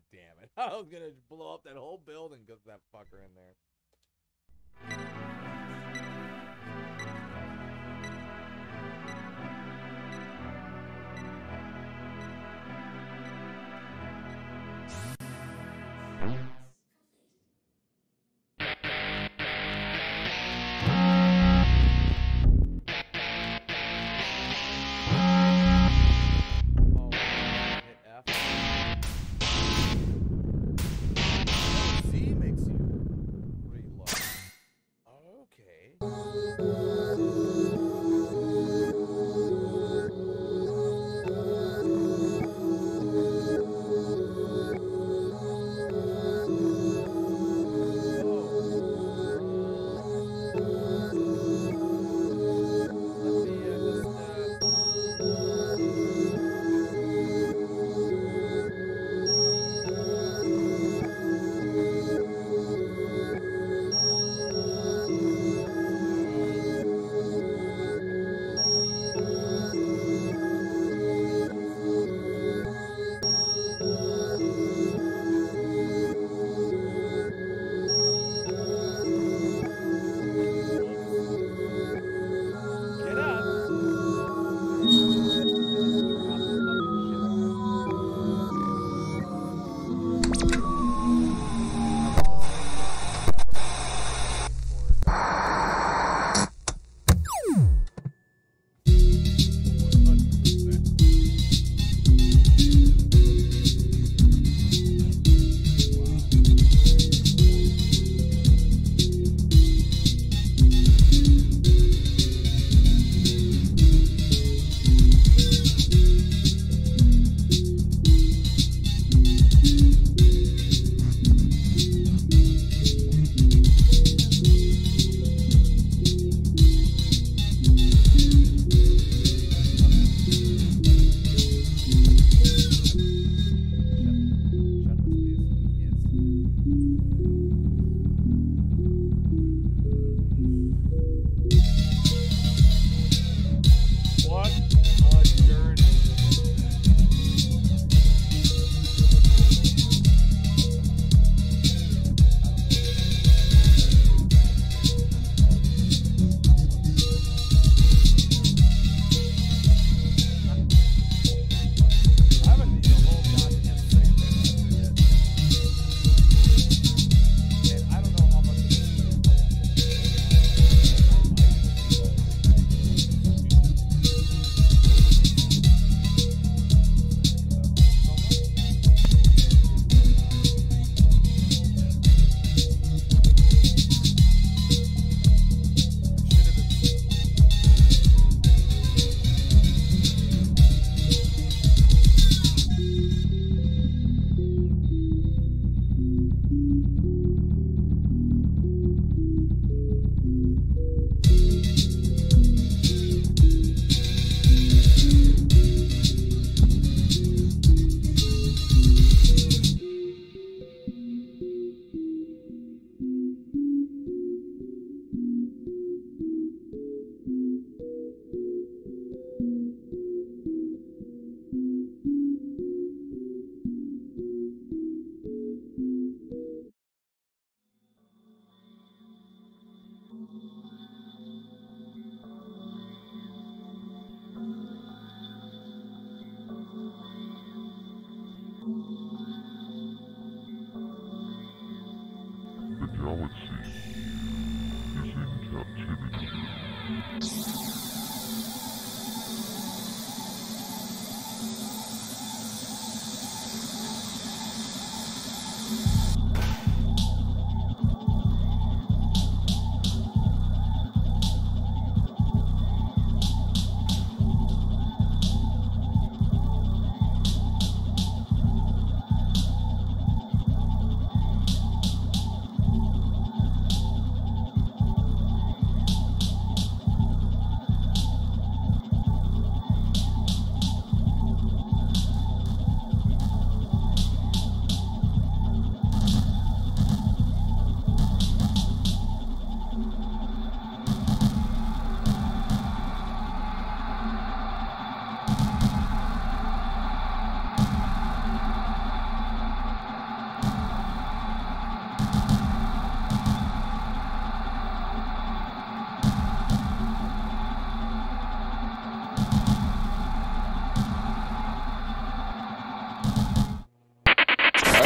damn it. I was gonna blow up that whole building because of that fucker in there.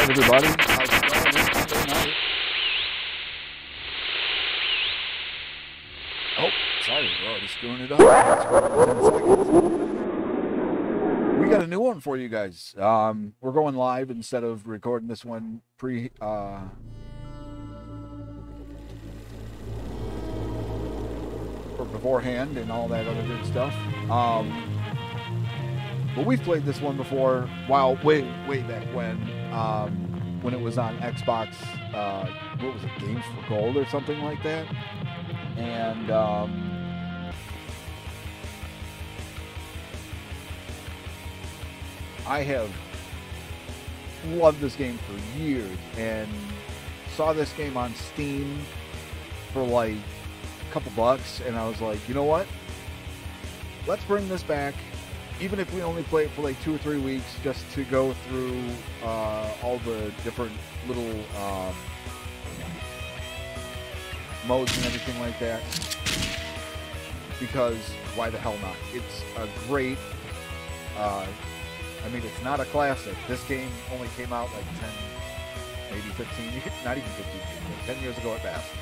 Alright, everybody. How's it going this Monday night? Oh, sorry, we're already screwing it up. 10 seconds. We got a new one for you guys. We're going live instead of recording this one beforehand and all that other good stuff. But we've played this one before, way back when it was on Xbox. What was it, Games for Gold or something like that? And I have loved this game for years, and saw this game on Steam for like a couple bucks, and I was like, you know what? Let's bring this back. Even if we only play it for like 2 or 3 weeks, just to go through all the different little modes and everything like that. Because why the hell not? It's a great, I mean, it's not a classic. This game only came out like 10, maybe 15, not even 15 years ago, 10 years ago at best.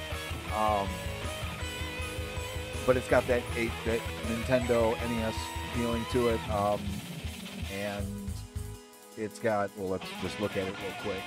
But it's got that 8-bit Nintendo NES feeling to it, and it's got, well, let's just look at it real quick.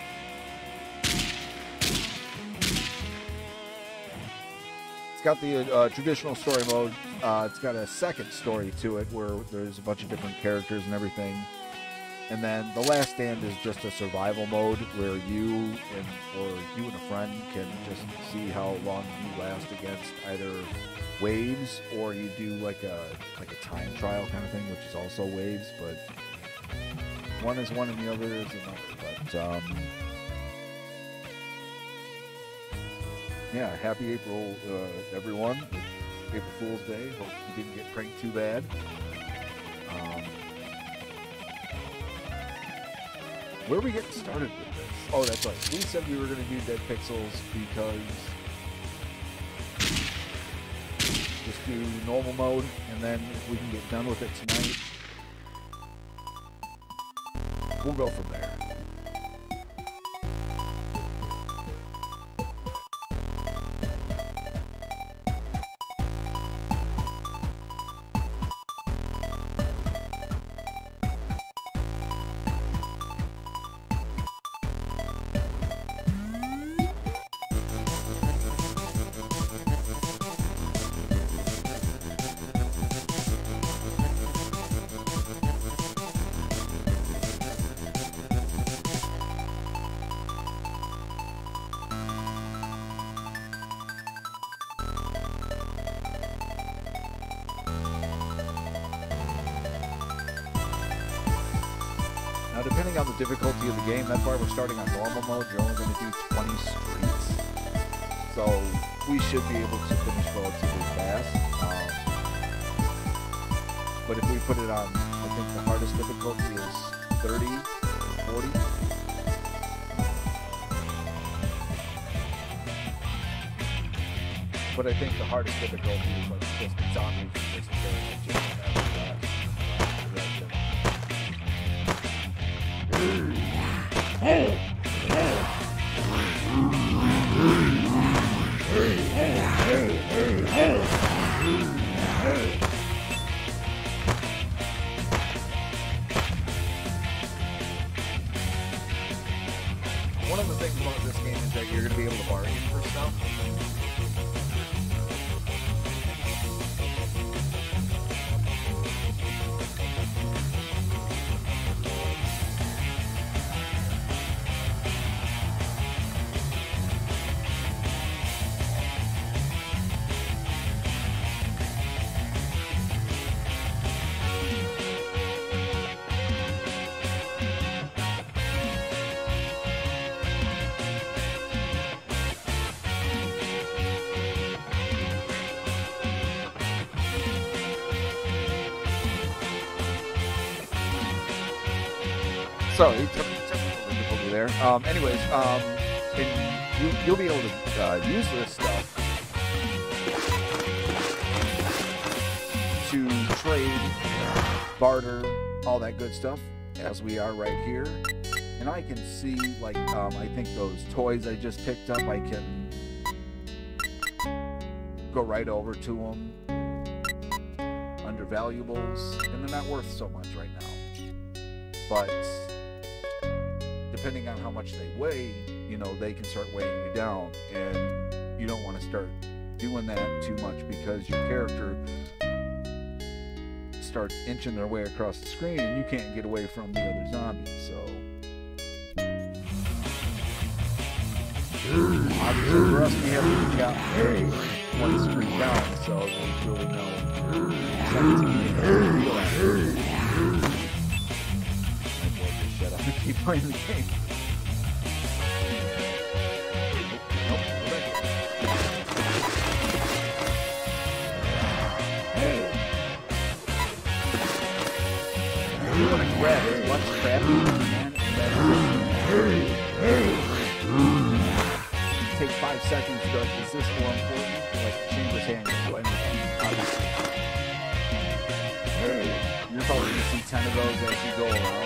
It's got the traditional story mode. It's got a second story to it where there's a bunch of different characters and everything, and then the last stand is just a survival mode where you and a friend can just see how long you last against either waves, or you do like a time trial kind of thing, which is also waves, but one is one and the other is another. But yeah, happy April, everyone. It's April Fool's Day. Hope you didn't get pranked too bad. Where are we getting started with this? Oh, that's right. We said we were going to do Dead Pixels because just do normal mode, and then if we can get done with it tonight, we'll go from there. Depending on the difficulty of the game, that's why we're starting on normal mode. You're only going to do 20 streets, so we should be able to finish relatively fast. But if we put it on, I think the hardest difficulty is 30 or 40. But I think the hardest difficulty is like just zombies and just killing each other. One of the things about this game is that you're going to be able to bargain for stuff. Sorry, technical difficulty there. Anyways, and you'll be able to use this stuff to trade, barter, all that good stuff, as we are right here. and I can see, like, I think those toys I just picked up, I can go right over to them under valuables, and they're not worth so much right now. But depending on how much they weigh, you know, they can start weighing you down, and you don't want to start doing that too much because your character starts inching their way across the screen and you can't get away from the other zombies. So obviously for us, we haven't got one screen down, so there's really no feel at it. Shut up and keep playing the game. You want to grab as much crap as you can, and take 5 seconds to go, is this more important? Like Chamber's hand, obviously. You're probably going to see 10 of those as you go around.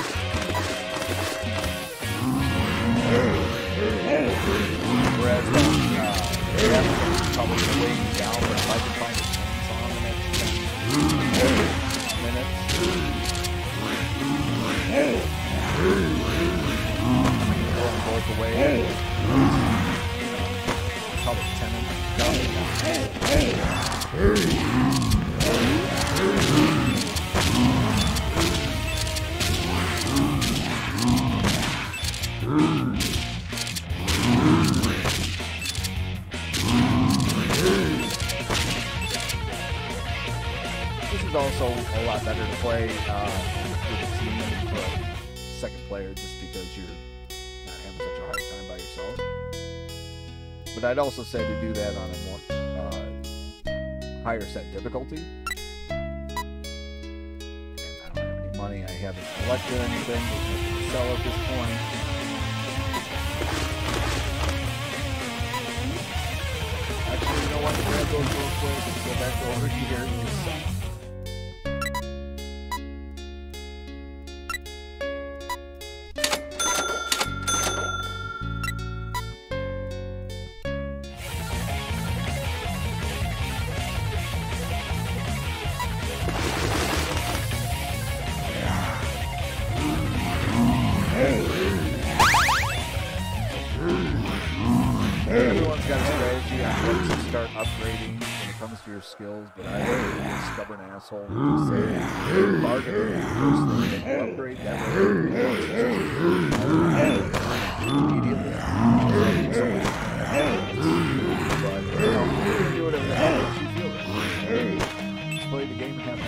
Whereas that's probably going to weigh you down, but if I can find a chainsaw in the next 10 minutes, going both away. Probably 10 of This is also a lot better to play with a team for a second player, just because you're not having such a hard time by yourself. But I'd also say to do that on a more higher set difficulty. And I don't have any money, I haven't collected anything, there's nothing to sell at this point. Actually, you know what? Grab those real quick and go back over here and do something. Everyone's got a strategy on what to start upgrading when it comes to your skills, but I'm a stubborn asshole who say, bargain the first thing that you upgrade, that way immediately. But, you know, you can do whatever the hell you feel right. Just play the game and have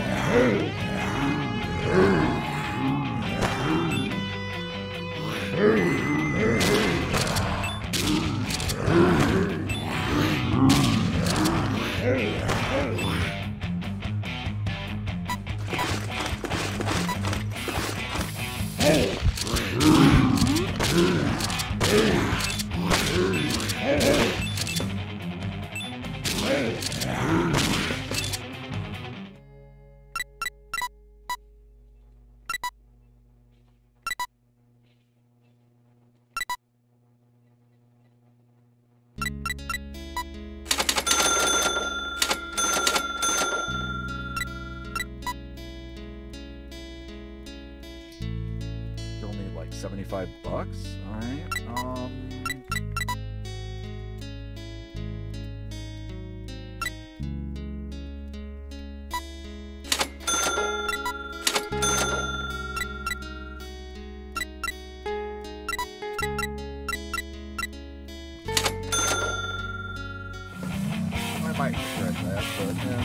like $75. All right. I might regret that, but yeah.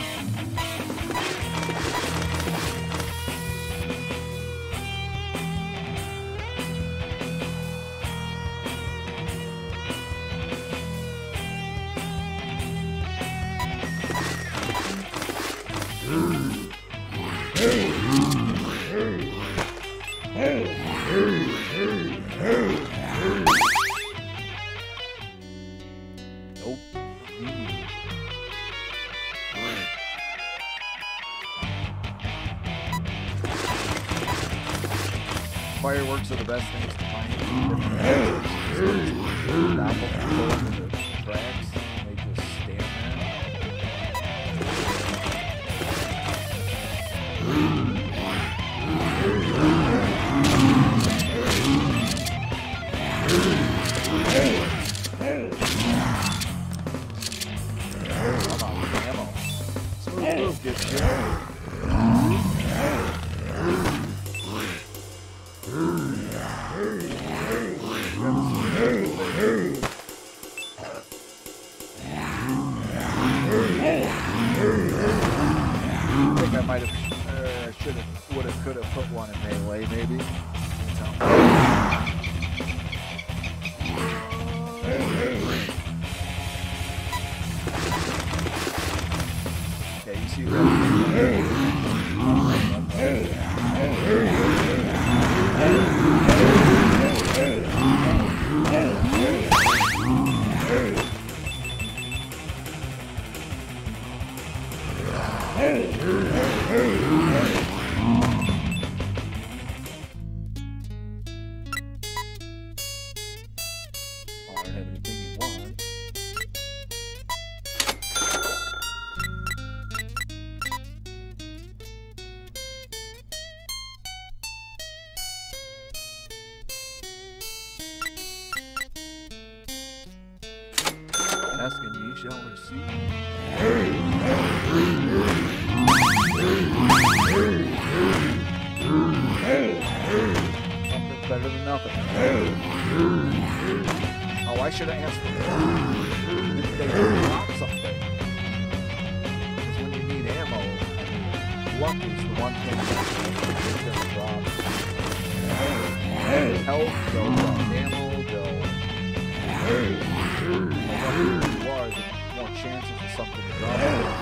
Nope. Fireworks are the best things to find. Come on, ammo. Smooth move, dipshit. I think I might have, should have, would have, could have put one in melee, maybe. Okay, you see that? Ask and ye shall receive. Something's better than nothing. Oh, I should have asked for more. They drop something. Because when you need ammo, luck is the one thing that's going to drop. Health, they'll drop ammo, they'll... The luckier you are, the more chances of something to drop.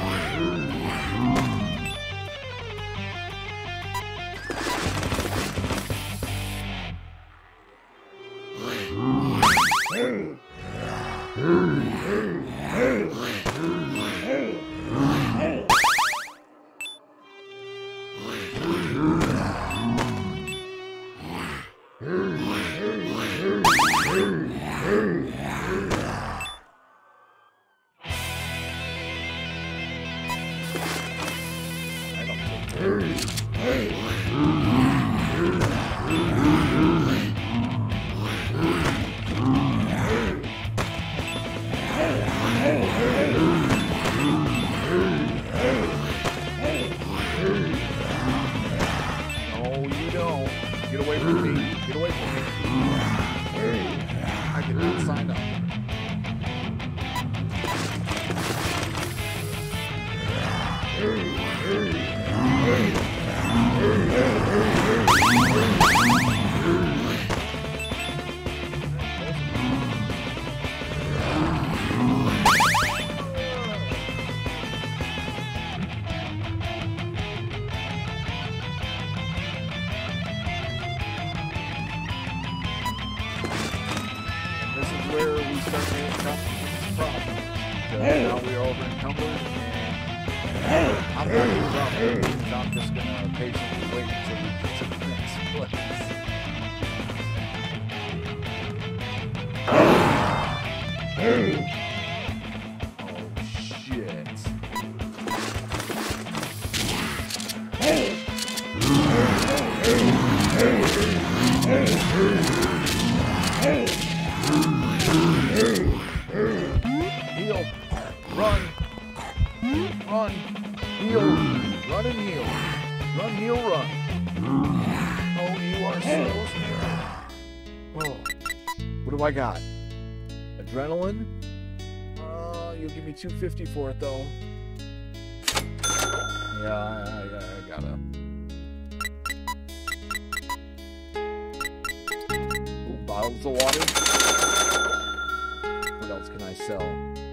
I got adrenaline. You'll give me $250 for it though. Yeah, I gotta. Ooh, bottles of water. What else can I sell?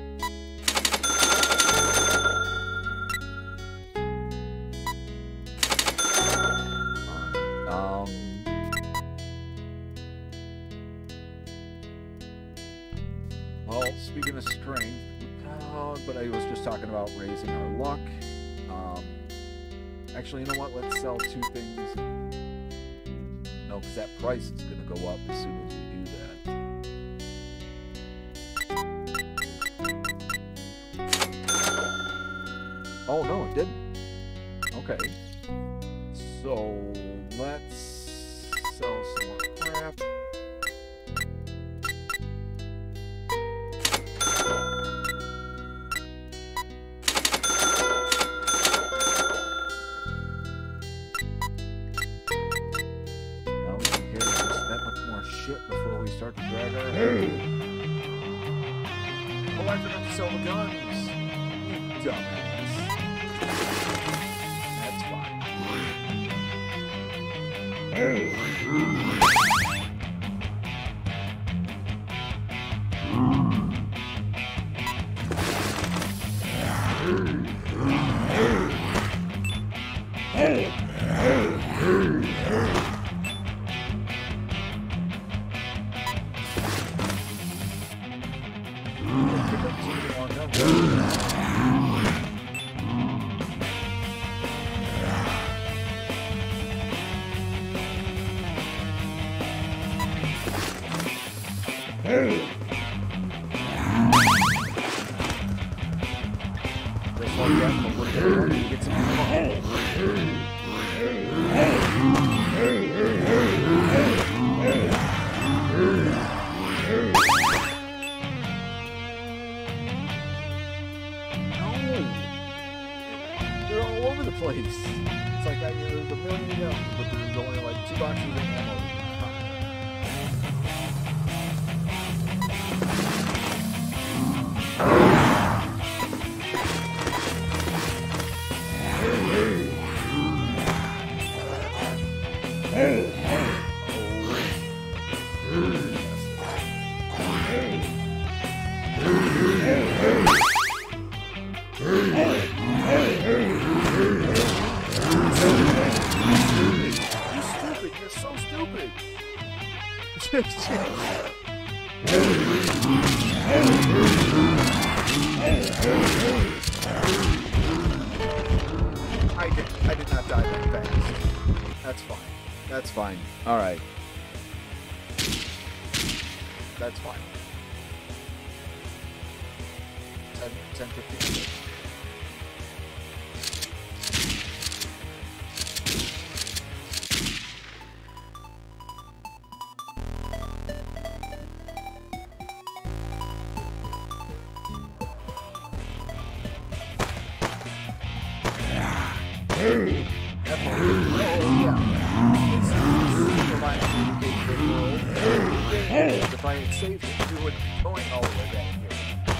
Well, speaking of strength, but I was just talking about raising our luck. Actually, you know what? Let's sell two things. No, because that price is going to go up as soon as we do that. Oh, no, it didn't. Okay. So, let's sell some more crap. drag our head. Oh, I forgot to sell the guns. You dumbass. That's fine. They're all over the place. It's like there's a million of them, but there's only like 2 boxes of ammo. You're so stupid. I did not die that fast. That's fine. That's fine. All right. That's fine. 10, 15 minutes. If I had saved it, we would be going all the way down here.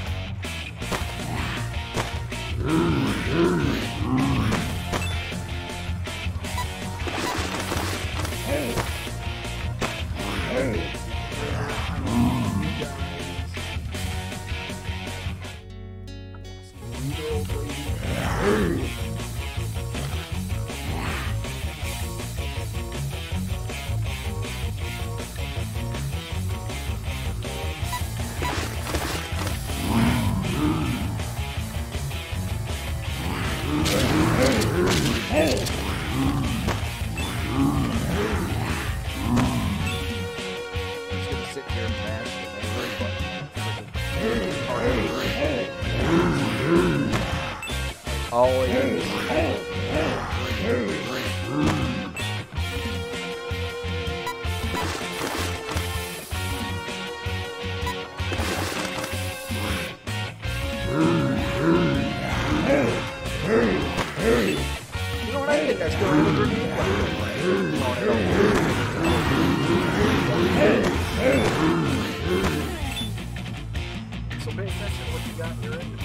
So pay attention to what you got in your inventory.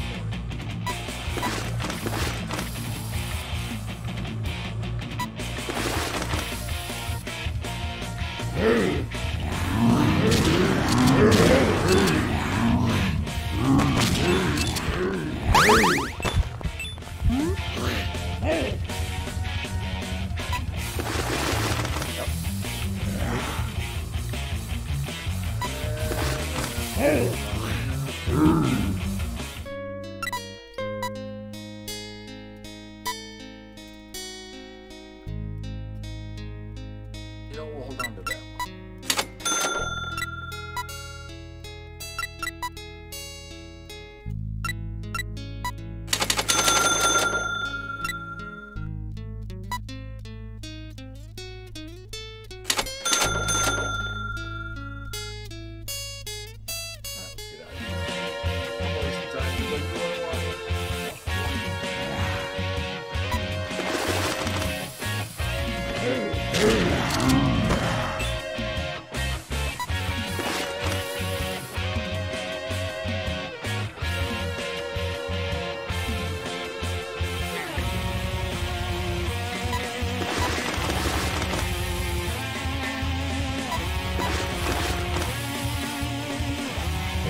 You know, we'll hold on to that one. Let's get out of here.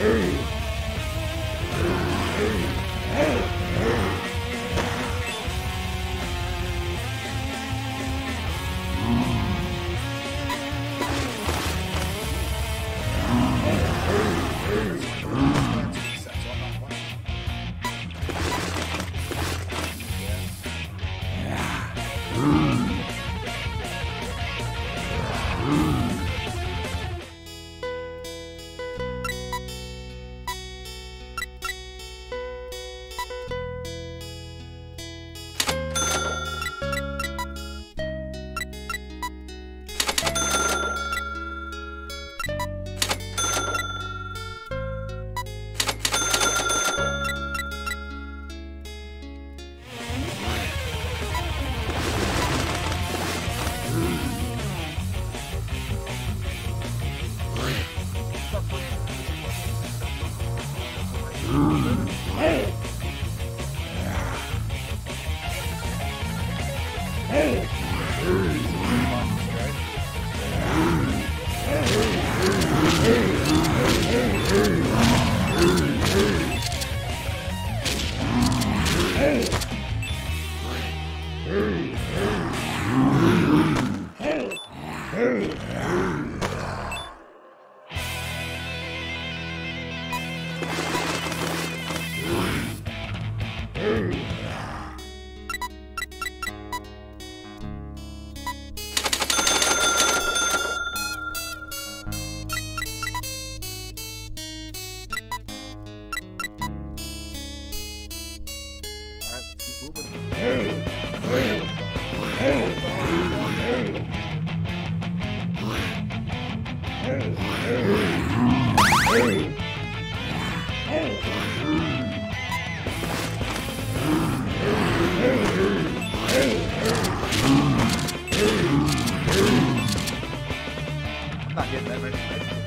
Not getting that many.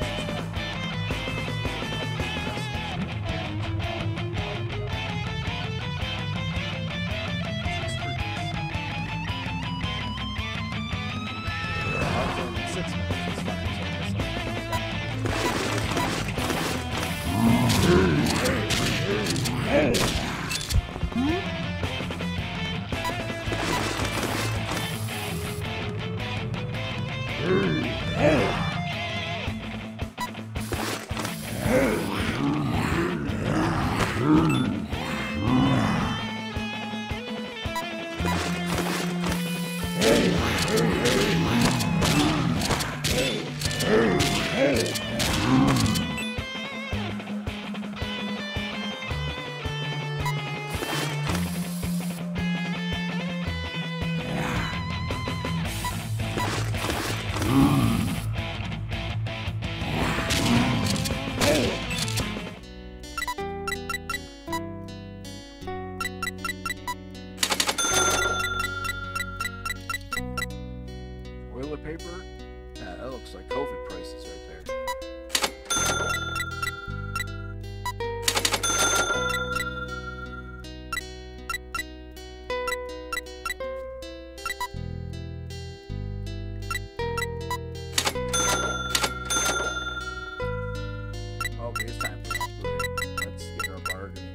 Toilet paper? Yeah, that looks like COVID prices right there. Okay, it's time for an upgrade. Let's get our bargaining.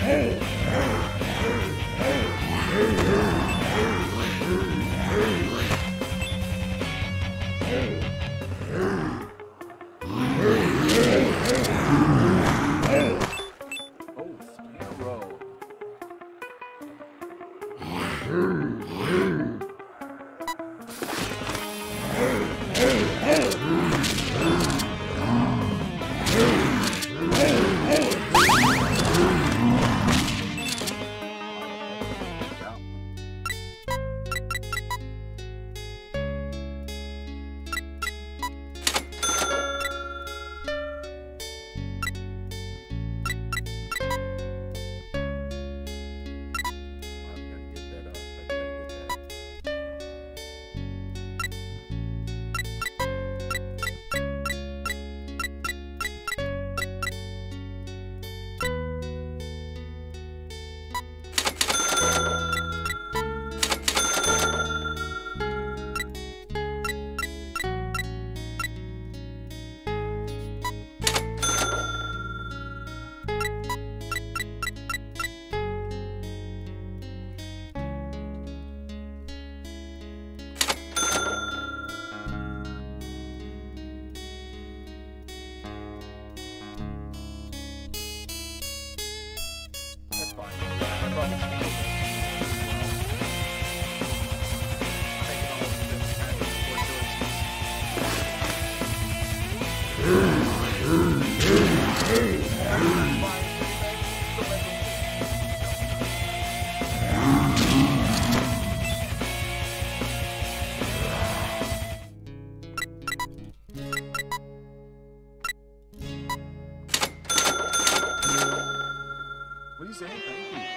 What are you saying? Thank you.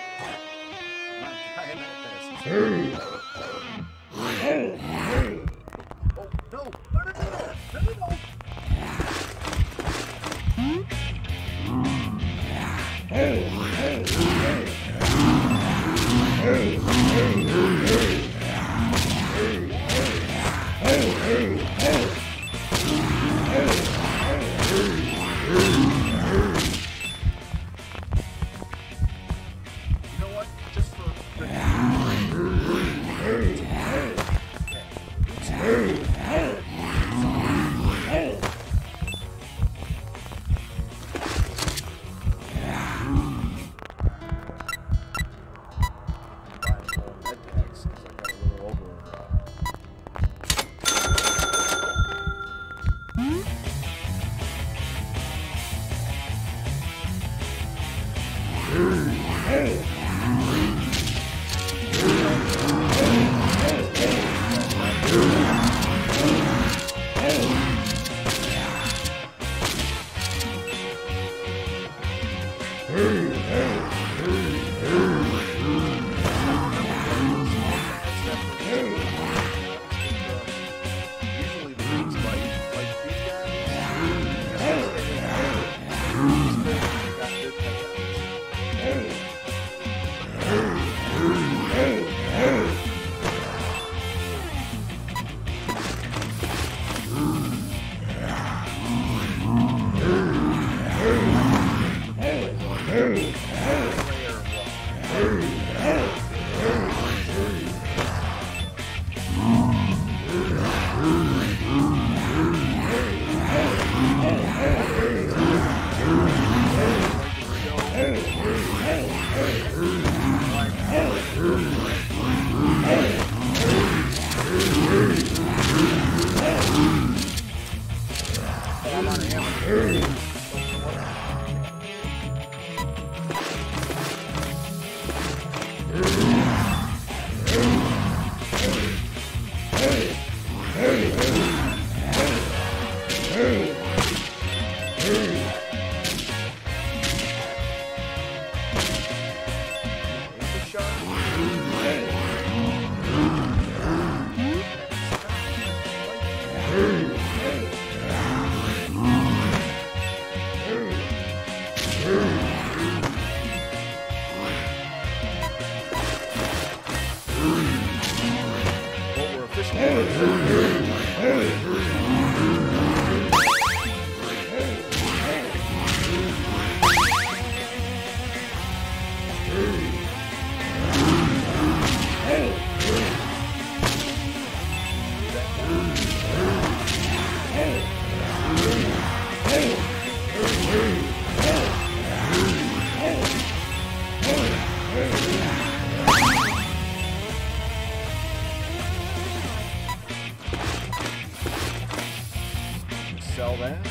I'm dying at this. Oh, no! No, no, no, no, no, no. Sell that.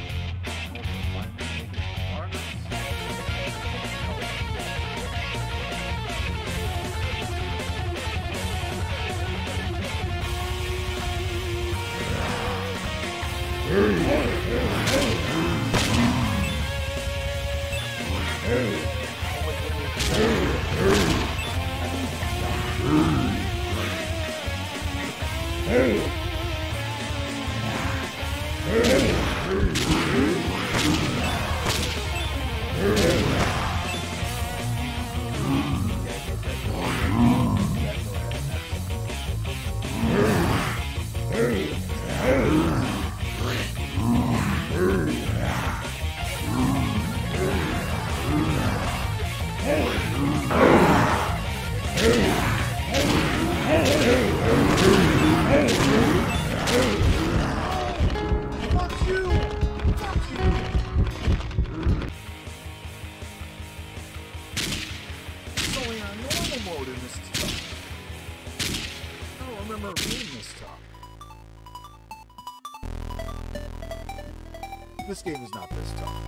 This game is not this tough.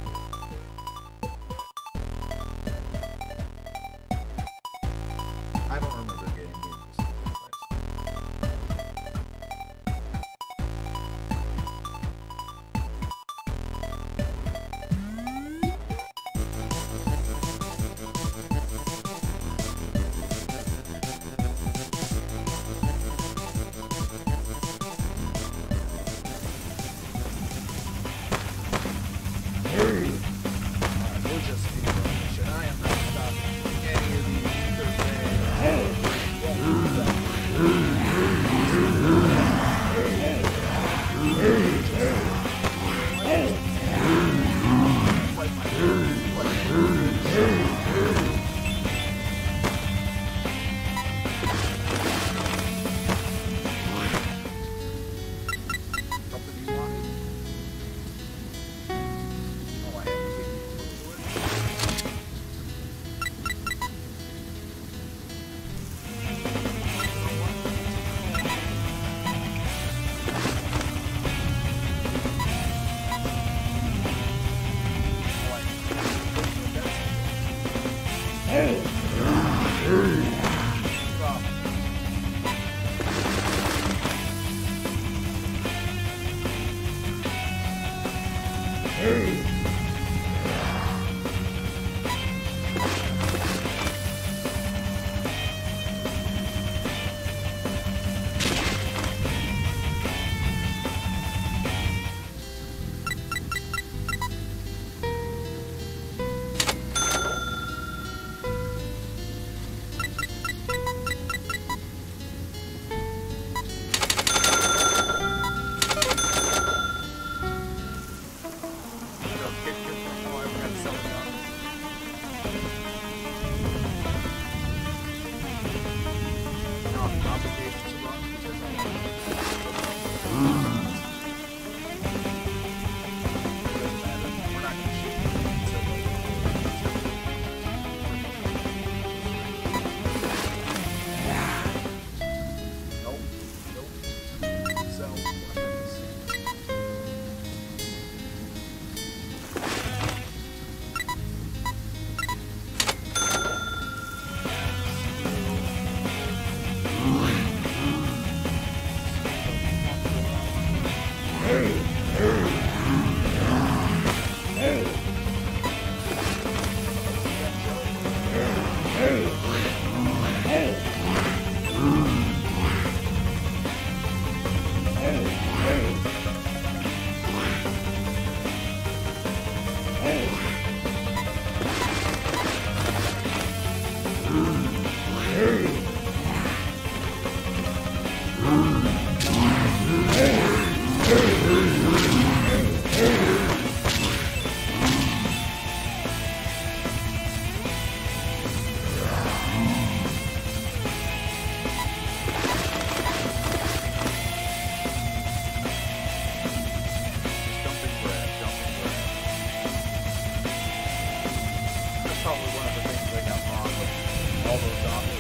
I don't remember getting this in the first all those zombies.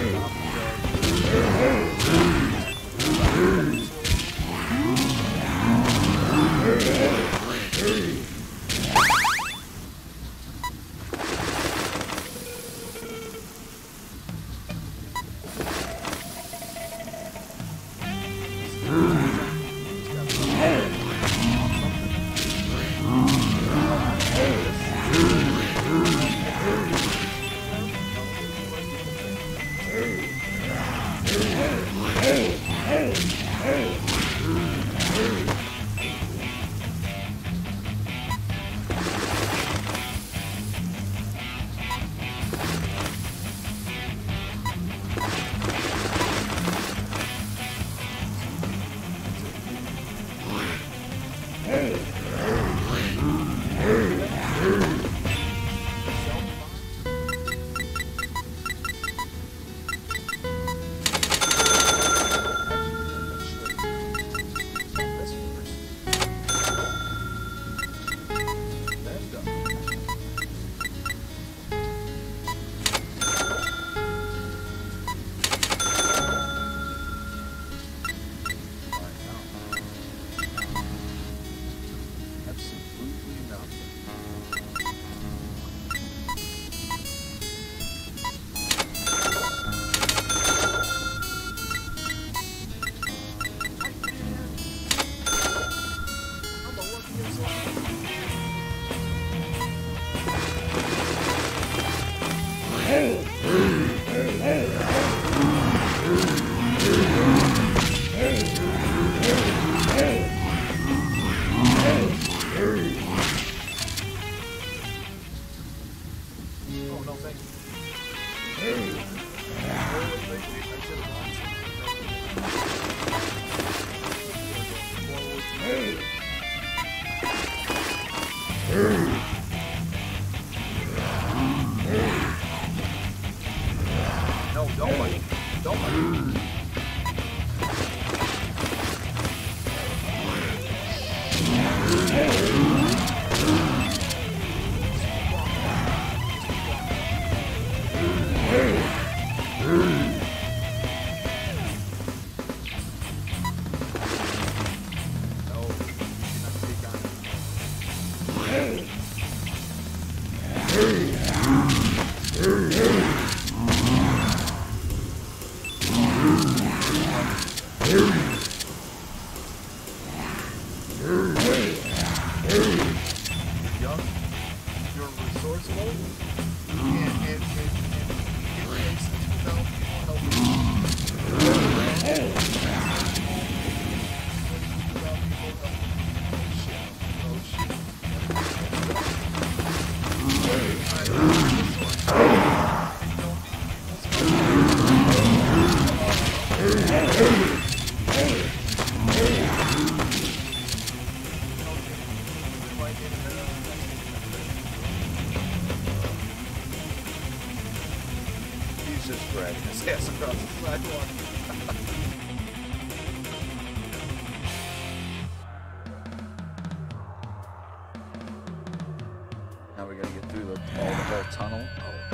Now we gotta get through the whole tunnel.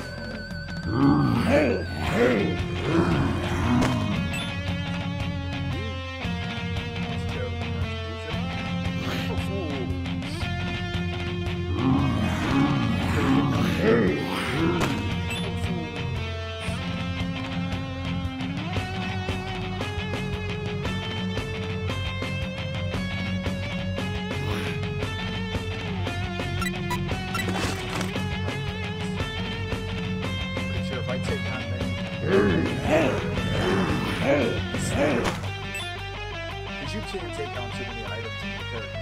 Because you can't take down too many items in your character.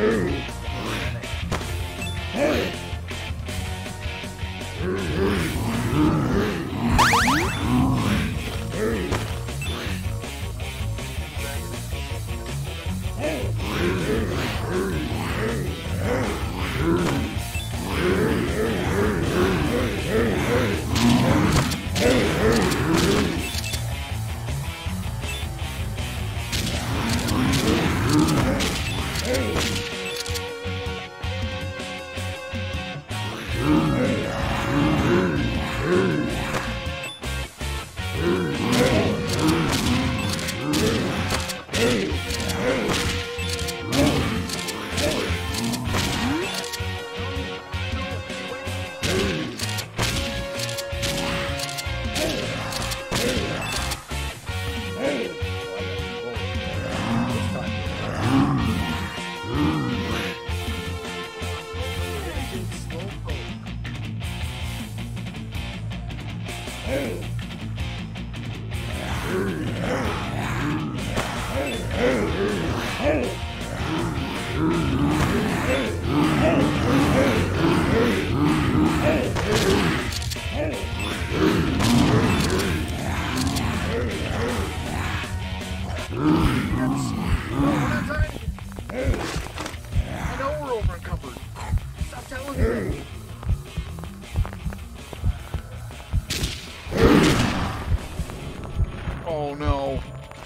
Oh no.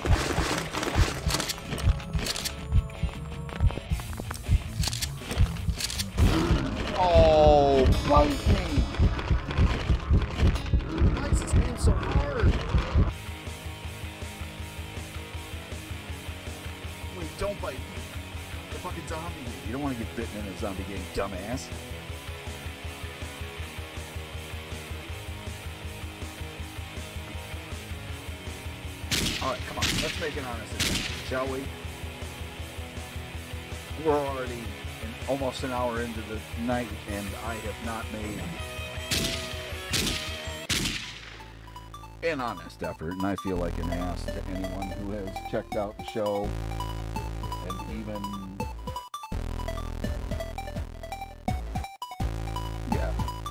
Oh, bite me. Why is this game so hard? Wait, don't bite me. The fucking zombie game. You don't want to get bitten in a zombie game, dumbass. Alright, come on. Let's make an honest attempt, shall we? We're already almost an hour into the night, and I have not made an honest effort, and I feel like an ass to anyone who has checked out the show, and even... yeah.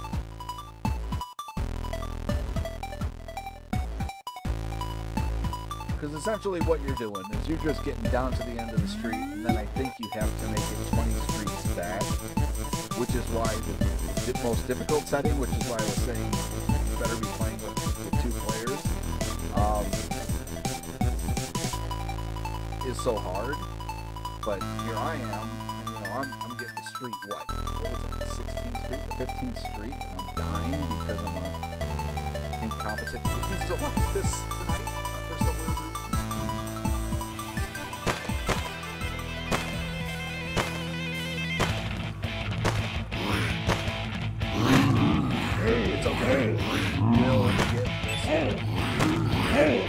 Because essentially what you're doing is you're just getting down to the end of the street, and then I think you have to make it 20 streets back, which is why the most difficult setting, which is why I was saying you better be playing with 2 players, is so hard. But here I am, and you know, I'm getting the street, what was it, the 16th street, the 15th street, and I'm dying because I'm a incompetent. You still watch this tonight for some reason? It's okay. We'll get this.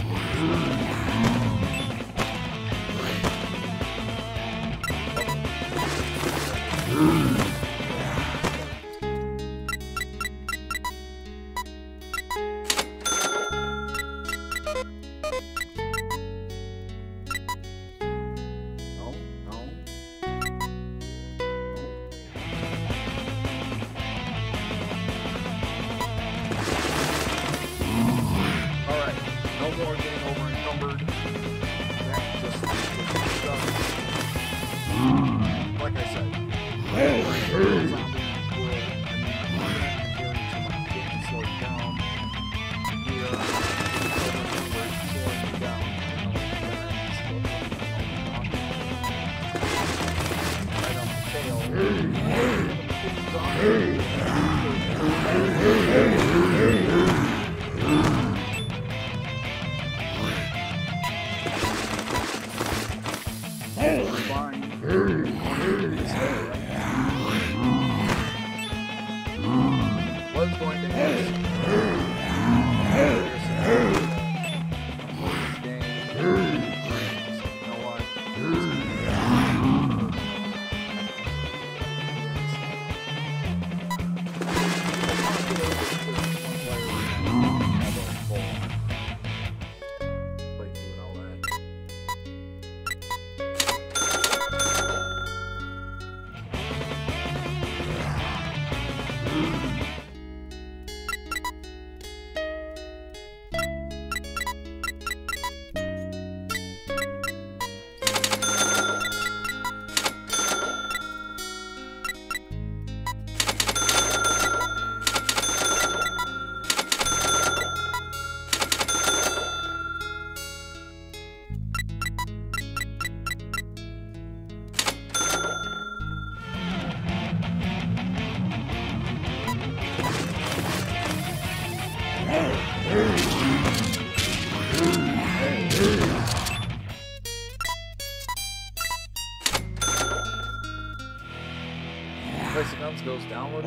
price of guns goes downward.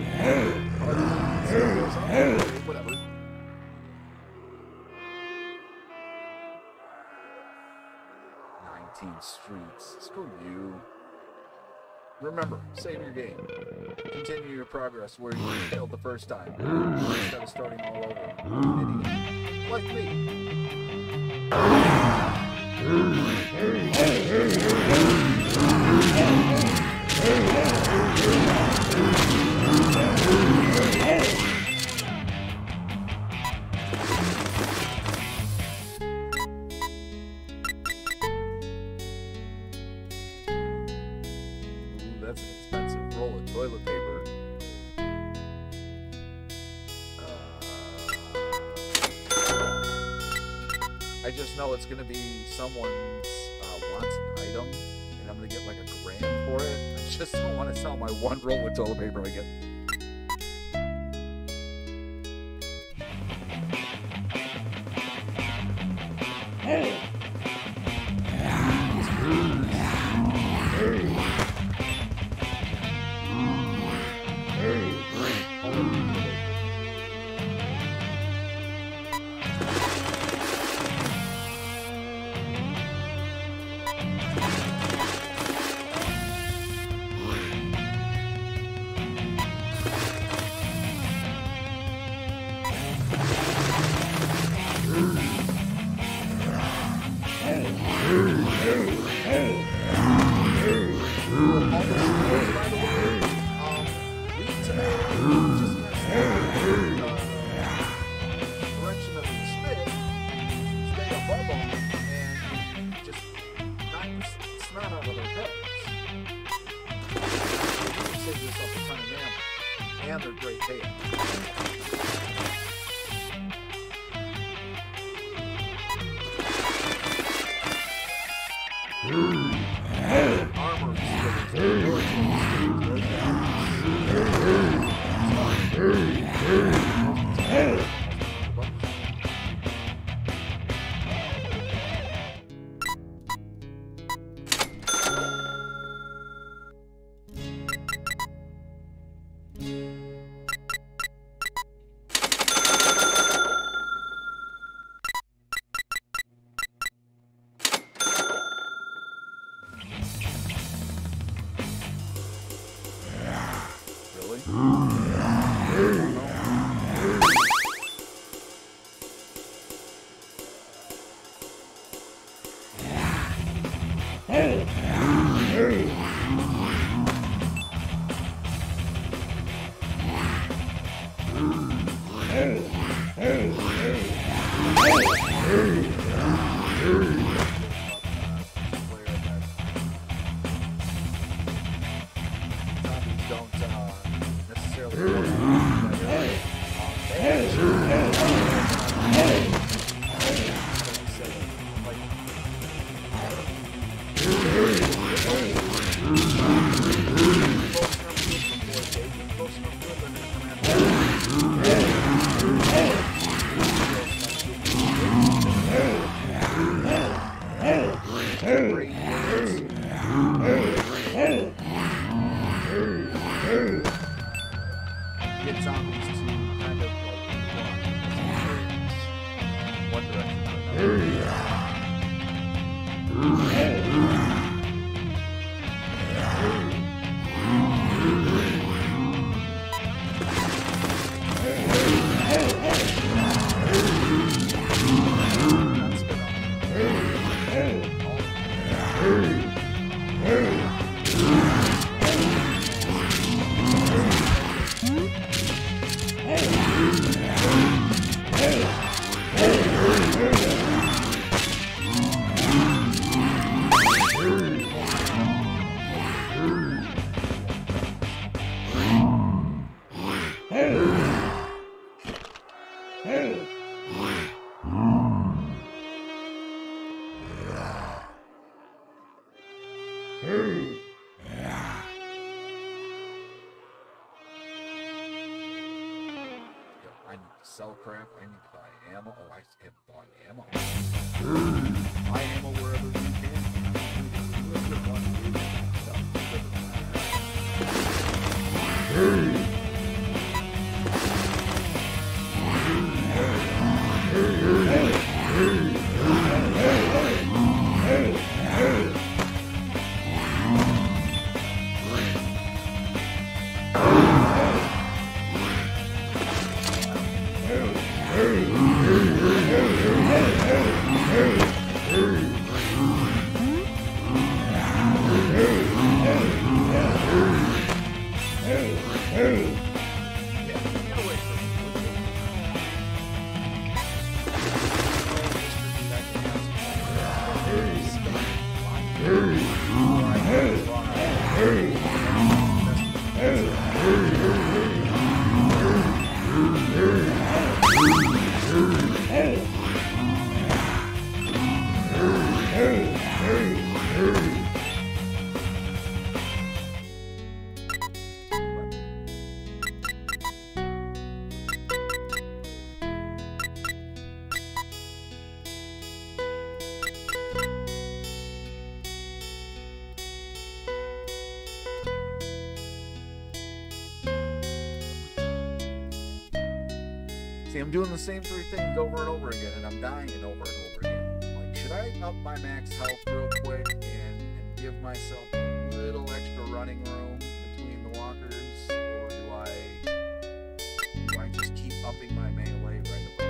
Whatever. 19 streets. Screw you. Remember, save your game. Continue your progress where you failed the first time. Instead of starting all over. Idiot. Like me. That's an expensive roll of toilet paper. I just know it's going to be someone's wants an item, and I'm going to get like $1,000 for it. I just don't want to sell my one roll of toilet paper I get. And they're great data. Get zombies to kind of like one direction or sell crap. I need to buy ammo. Oh, I haven't bought ammo. Buy ammo wherever you can. See, I'm doing the same three things over and over again, and I'm dying over and over again. Like, should I up my max health real quick and give myself a little extra running room between the walkers, or do I just keep upping my melee right away?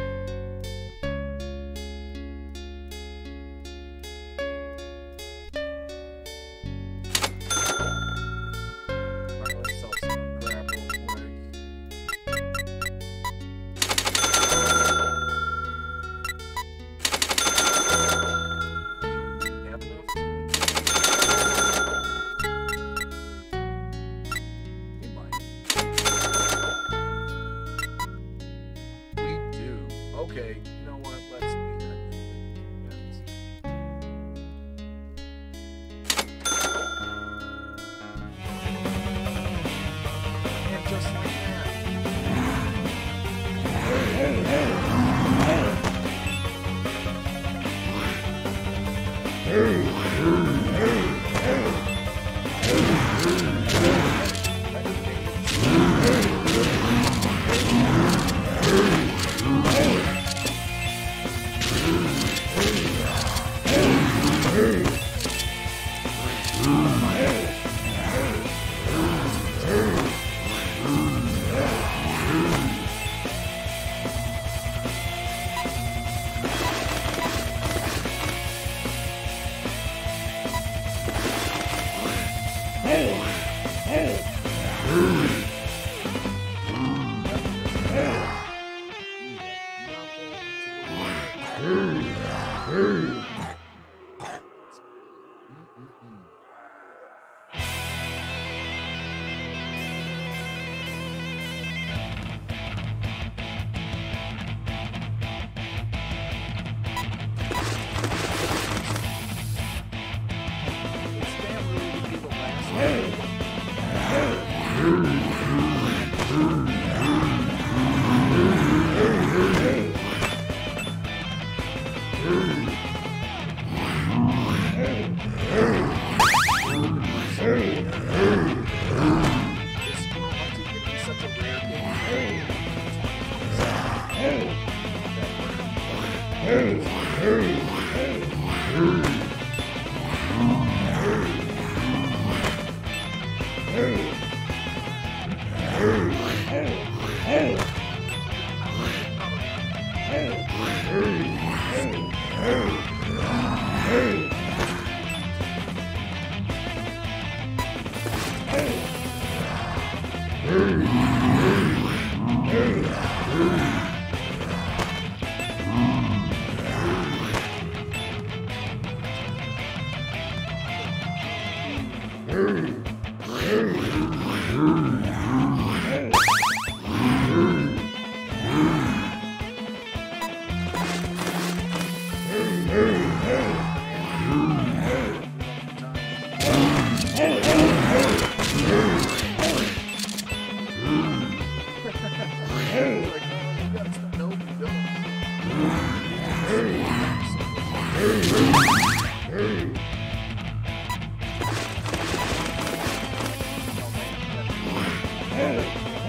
Alright, let's sell some crap real quick. Have enough? We might. We do. Okay, you know what? Let's do that. Yes. And just like that.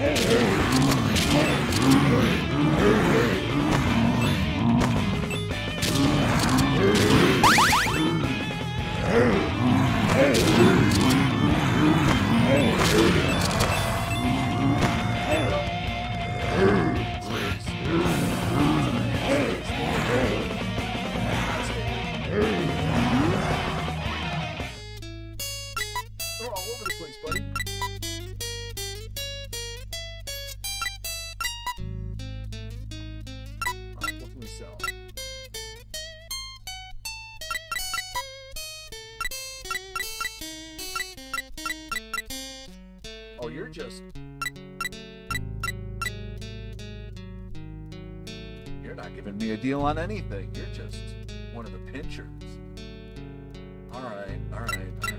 They're all over the place, buddy. Alright, what can we sell? Oh, you're just... You're not giving me a deal on anything. You're just one of the pinchers. Alright, alright, alright.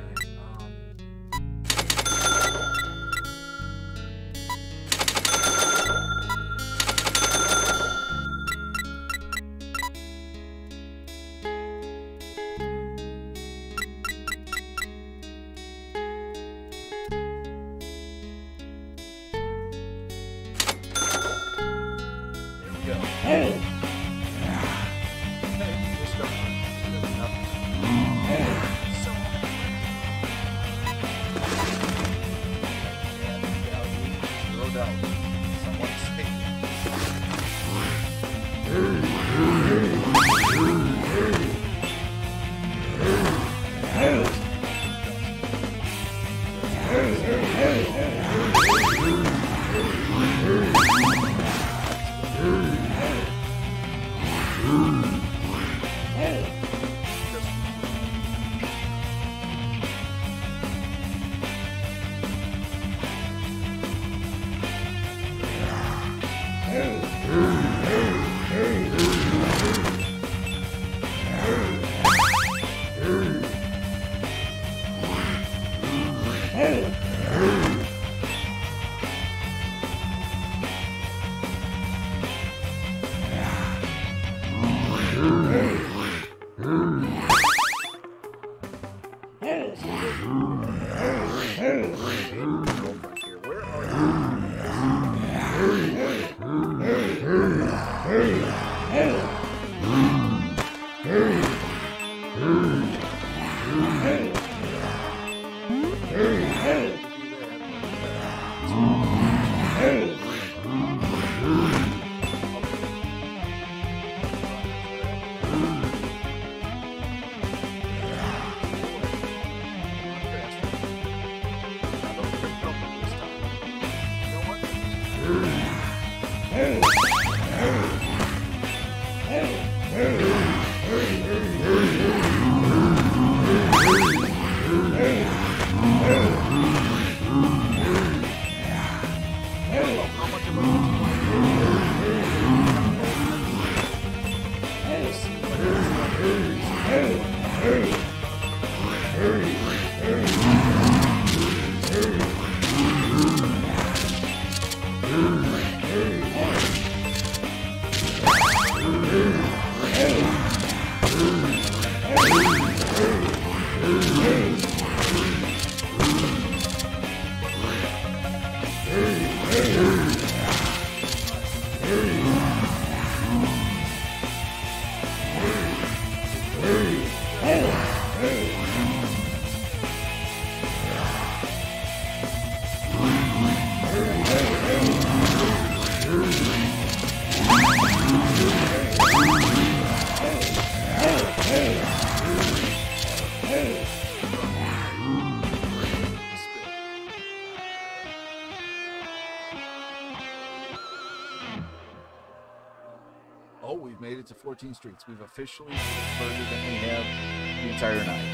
Oh, we've made it to 14 streets. We've officially made it further than we have the entire night.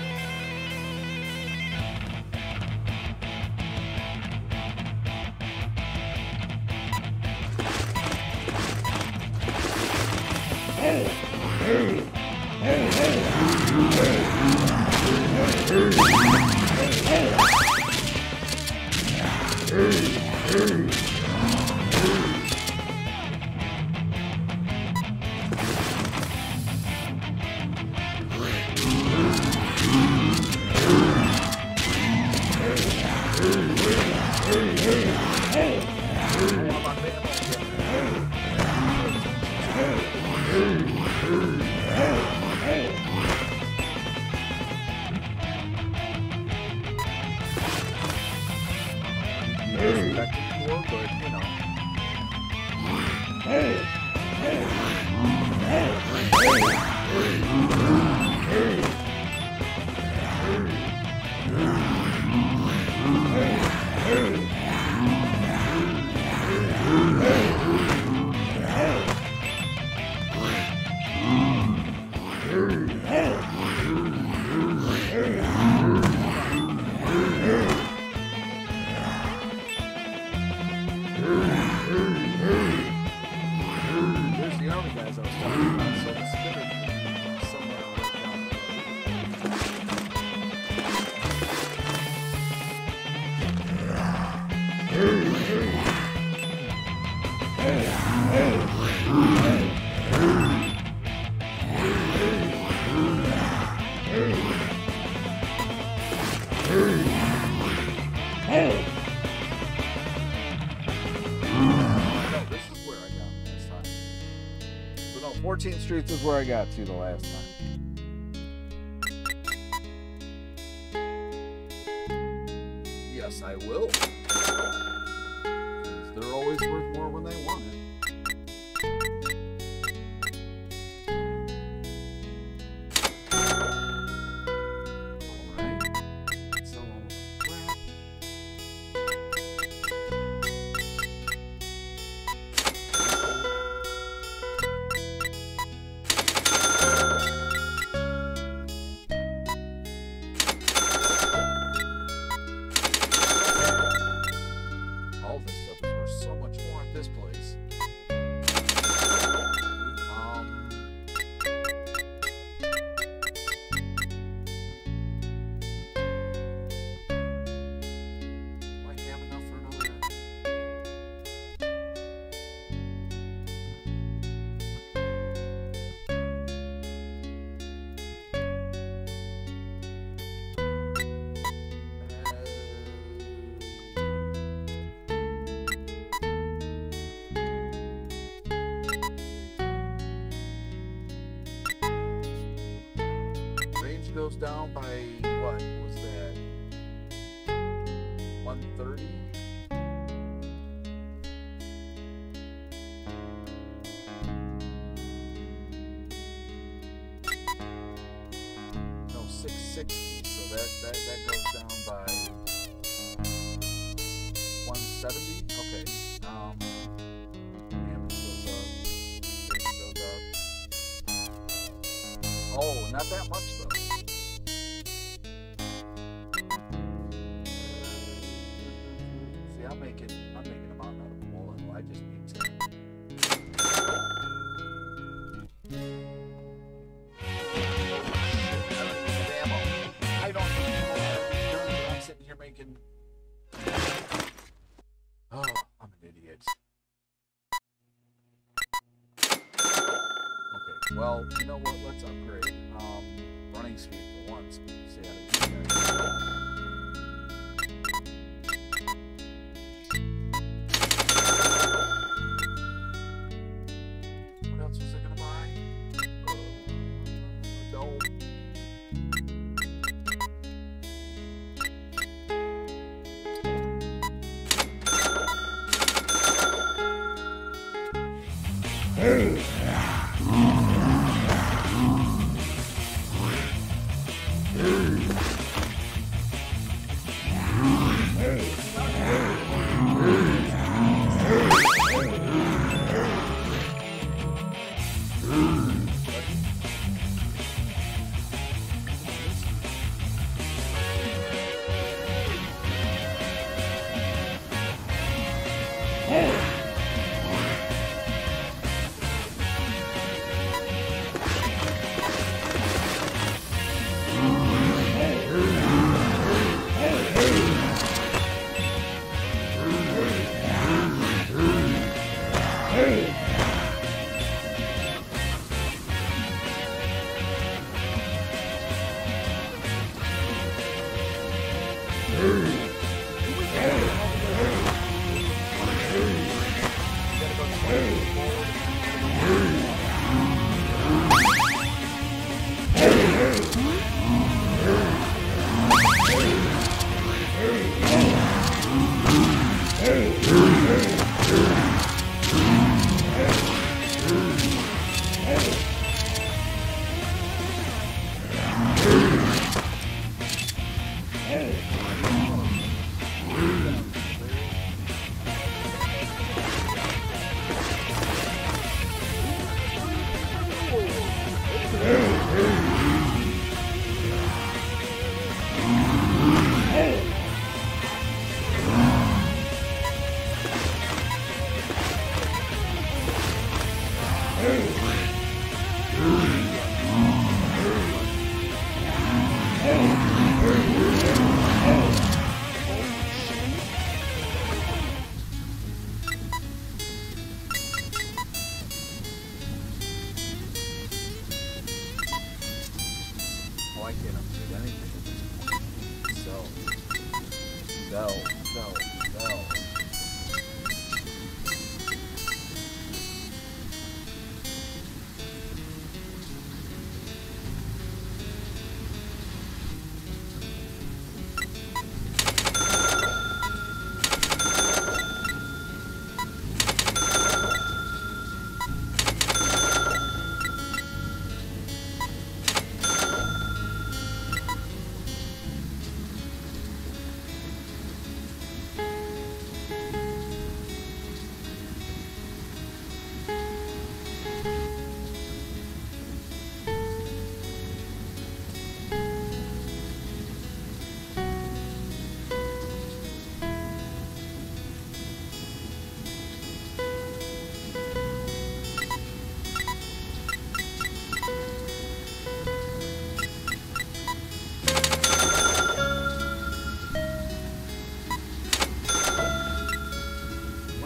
No, 14th Street is where I got to the last time. Yes, I will. They're always worth more when they want it. Goes down by what was that? 130? No, 660. So that goes down by 170. Okay. Damage goes up. Oh, not that much though. I'm making a mountain out of a molehill. I just need to. I don't need ammo. I'm sitting here making. Oh, I'm an idiot. Okay, well, you know what? Let's upgrade. Running speed for once. See how to do that.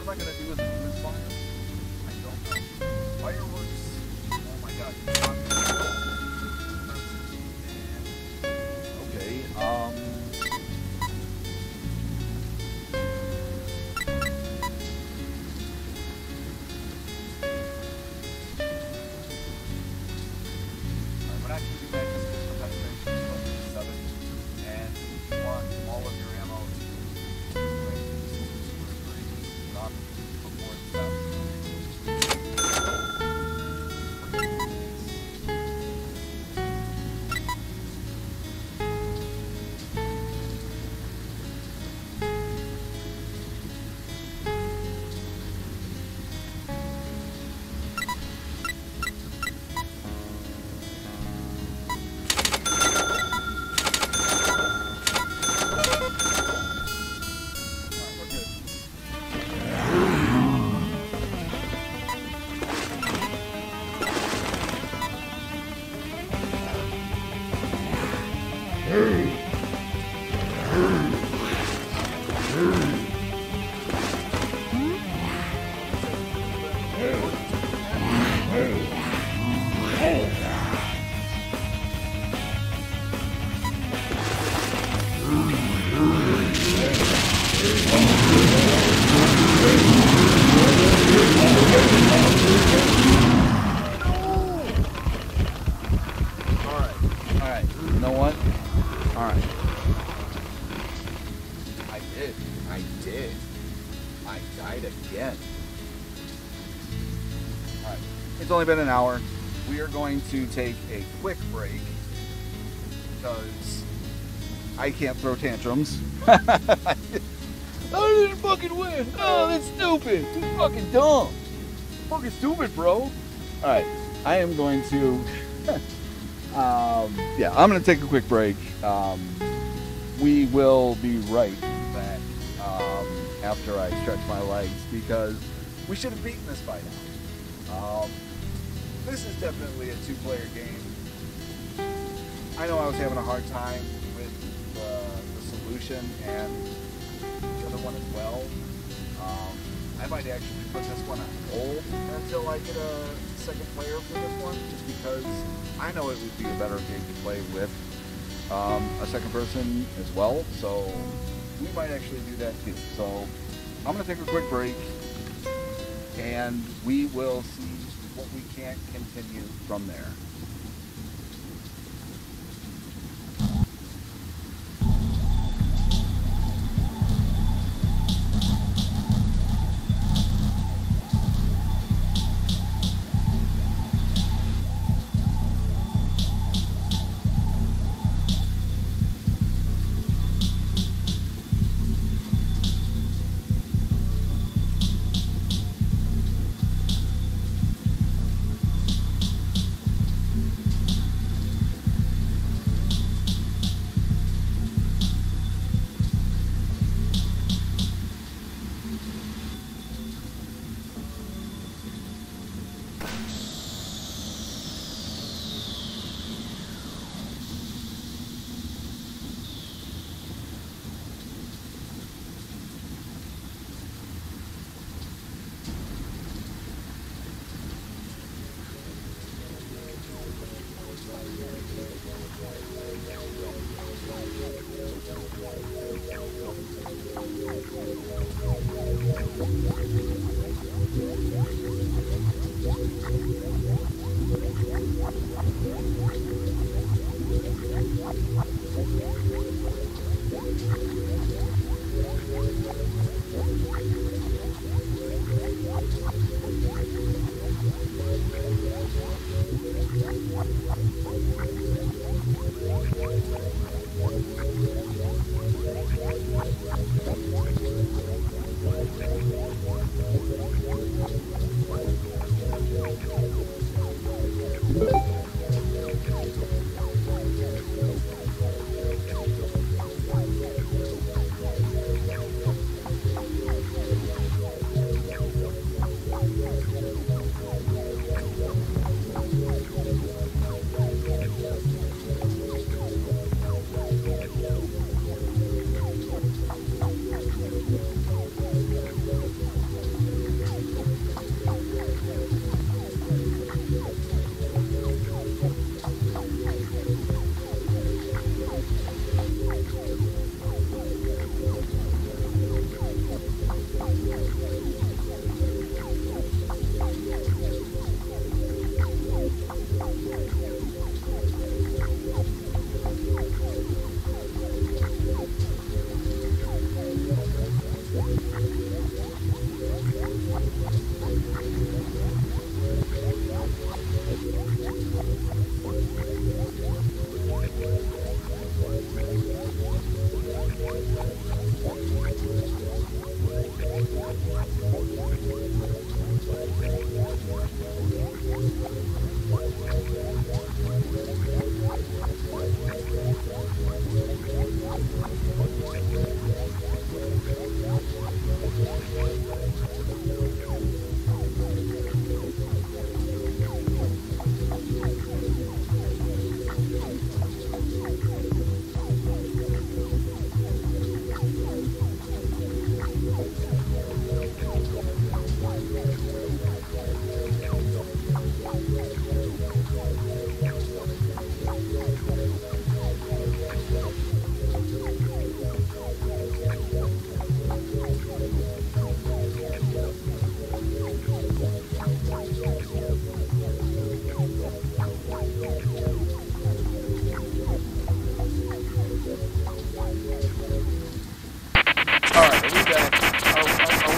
am I gonna do with this fire? I don't know. Fireworks. Oh my god. Okay. We're not gonna do that just for penetration, but 7. And you want all of your ammo not before it's done. Alright, you know what? Alright. I died again. Alright, it's only been an hour. We are going to take a quick break because I can't throw tantrums. I didn't fucking win. Oh, that's stupid. It's fucking dumb. Fucking stupid, bro. Alright, I am going to... yeah, I'm going to take a quick break. We will be right back after I stretch my legs because we should have beaten this by now. This is definitely a 2-player game. I know I was having a hard time with the solution and the other one as well. I might actually put this one on hold until I get a second player for this one, just because I know it would be a better game to play with a second person as well. So we might actually do that too. So I'm going to take a quick break and we will see what we can continue from there.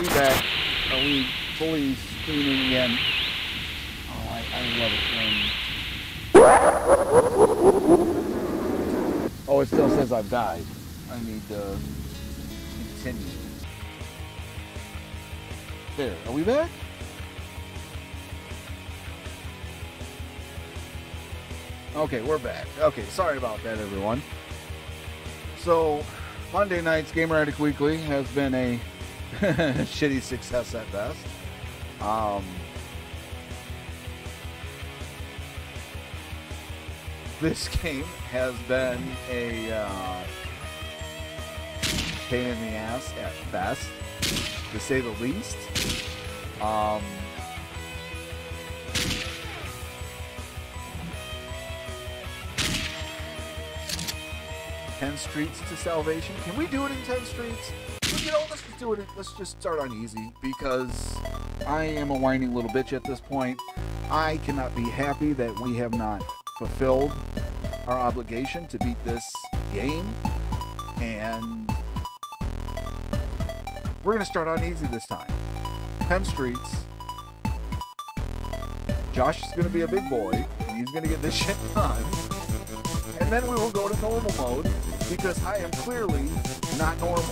we back? Are we fully streaming again? Oh, I love it when... Oh, it still says I've died. I need to continue. There, are we back? Okay, we're back. Okay, sorry about that, everyone. So, Monday night's Gamer Addict Weekly has been a shitty success at best. This game has been a pain in the ass at best, to say the least. 10 streets to salvation. Can we do it in 10 streets? You know, let's just do it. Let's just start on easy, because I am a whining little bitch at this point. I cannot be happy that we have not fulfilled our obligation to beat this game, and we're gonna start on easy this time. 10 streets. Josh is gonna be a big boy, and he's gonna get this shit done. And then we will go to normal mode, because I am clearly not normal.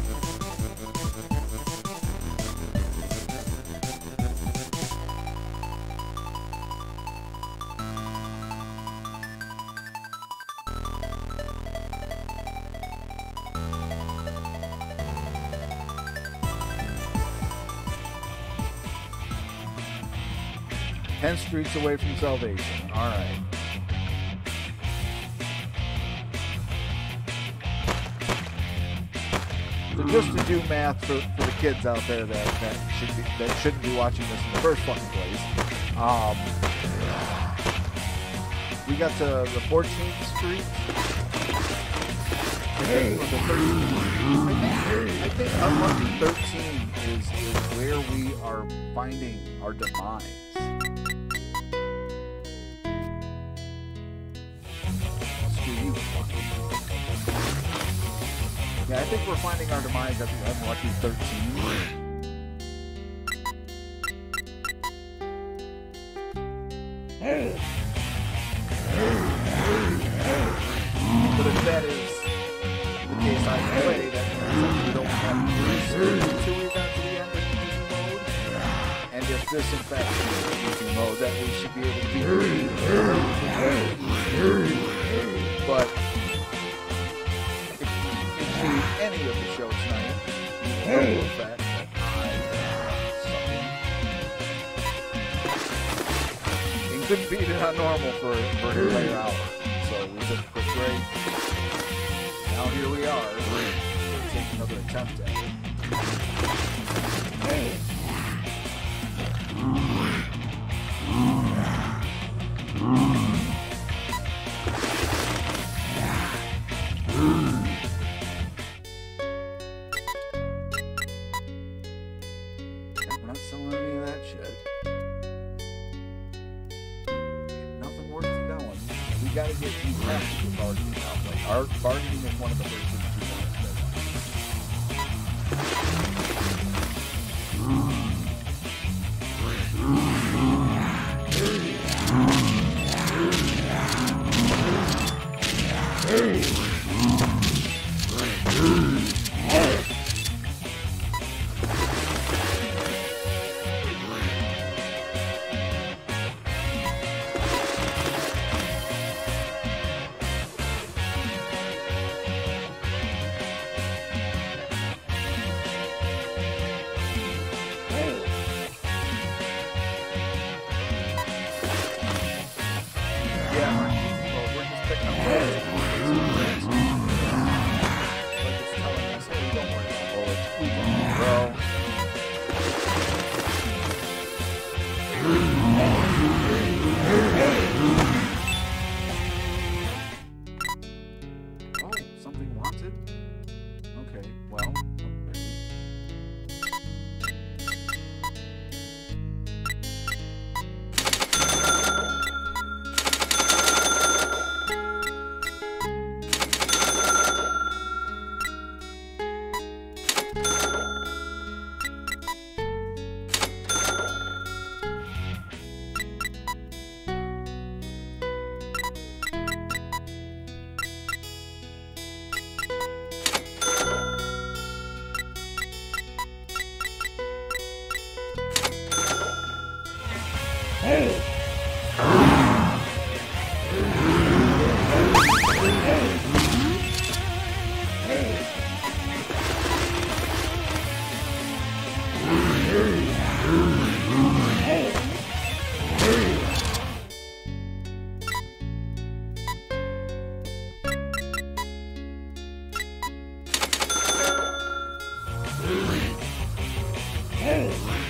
Ten streets away from salvation. All right. So just to do math for the kids out there that shouldn't be watching this in the first fucking place, we got to the 14th Street. I think unlucky 13 is where we are finding our demise. Yeah, I think we're finding our demise at the unlucky 13. But if that is the case, I play that we don't have until we got to the end of easy mode. And if this in fact is easy mode, that we should be able to beat. But any of the show tonight, you know the fact that I am and couldn't beat it on normal for an entire hour. So we took a quick break. Now here we are. We'll take another attempt at it. We're not selling any of that shit. Nothing worth going. We gotta get these passes with bargaining out. Like, our bargaining is one of the first things we want to do.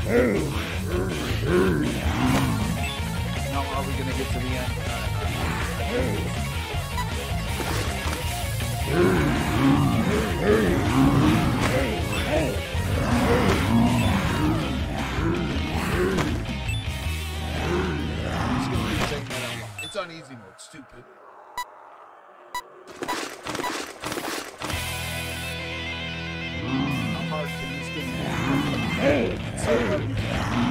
Now, are we going to get to the end? It's on easy mode, stupid. How hard can this game be?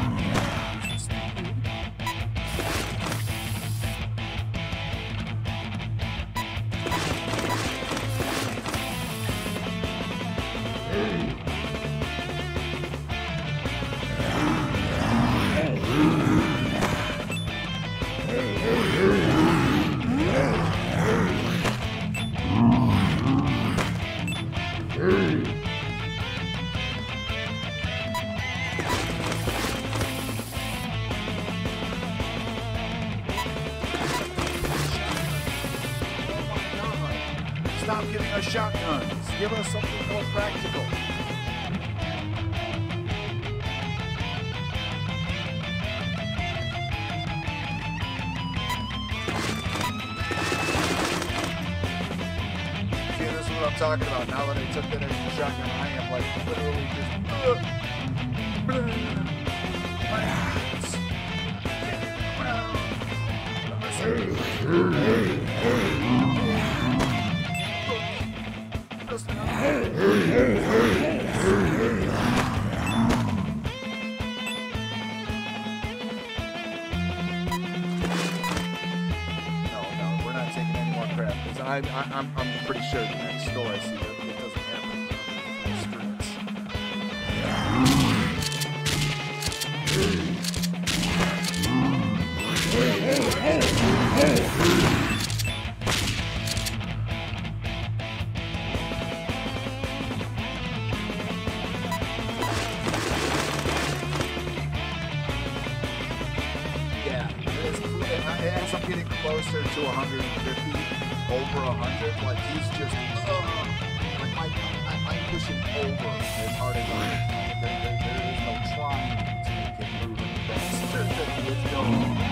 Stop giving us shotguns. Give us something more practical. See, this is what I'm talking about. Now that I took that extra shotgun, I am like literally just. My hands. No, we're not taking any more crap. I'm pretty sure the next store I see it doesn't have the streets. As I'm getting closer to 150, over 100, like he's just, like I'm pushing over as hard as I can. There is no trying to make it move any faster. Let's go.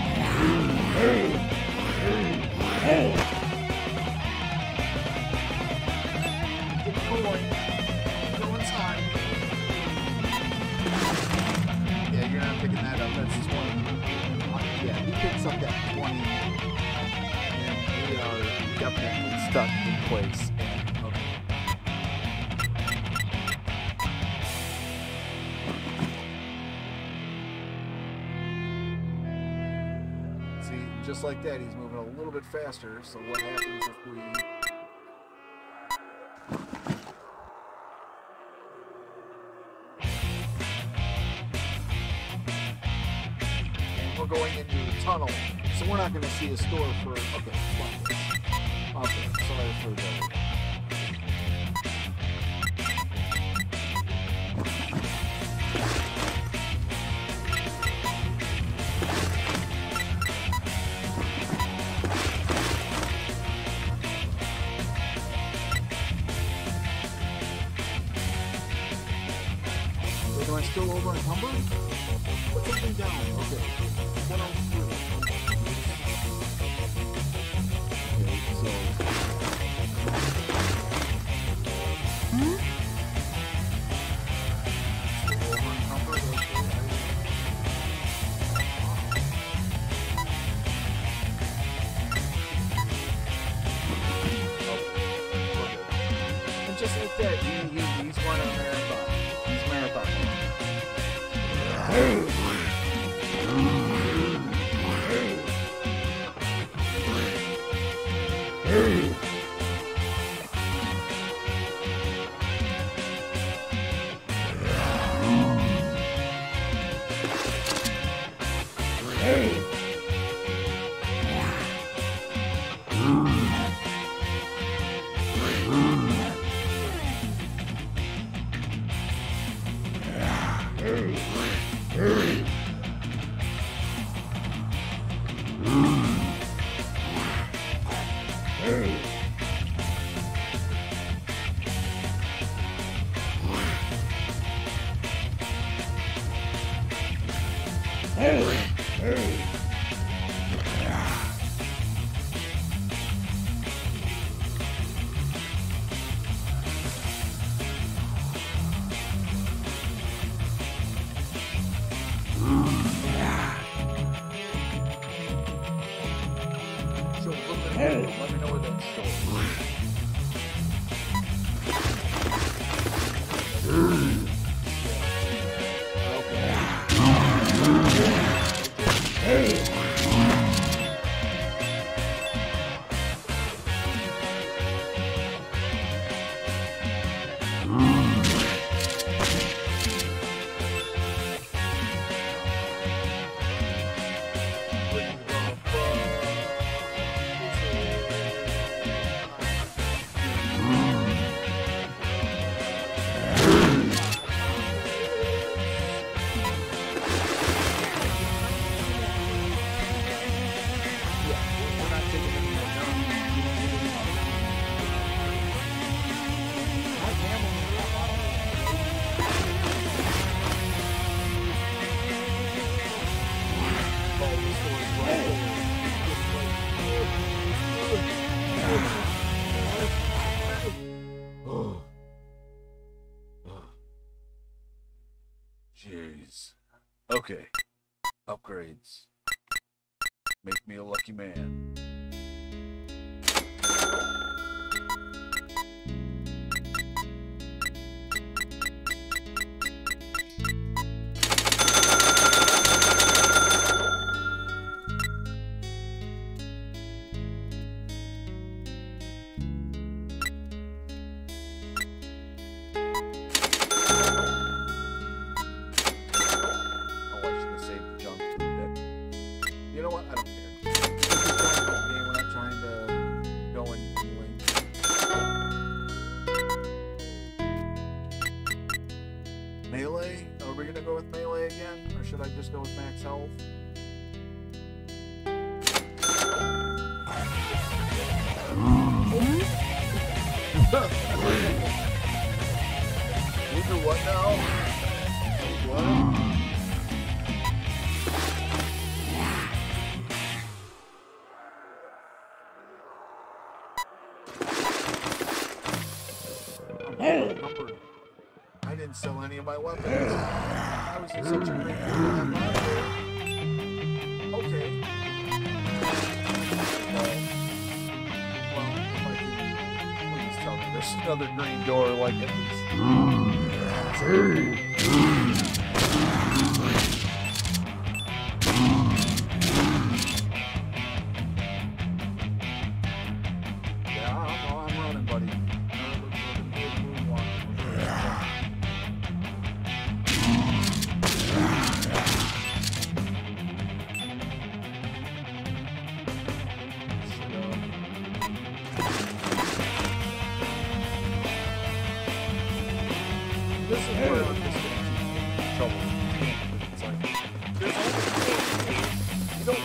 Keep going. Go inside. Yeah, you're not picking that up. That's 20. Yeah, he picks up that 20, and we are definitely stuck in place. Okay. See, just like that, he's moving a little bit faster, so what happens if we... We're going into the tunnel, so we're not going to see a store for, okay, sorry for the... Wait, am I still over encumbered? Put something down, okay. What else do? Okay, so... Over encumbered, okay. And just like that, he's running a marathon. He's marathoning. So let me know where that's stored. Jeez. Okay. Upgrades. Make me a lucky man. You know what? I don't care. This is just a game. We're not trying to go and link. Melee? Are we gonna go with melee again, or should I just go with max health? You do what now? What? I didn't sell any of my weapons. I was in such a great mood. Okay. Well, if I can please tell me there's another green door like it. Yeah, I'm running, buddy. This is where I'm just in trouble. It's like, there's only you don't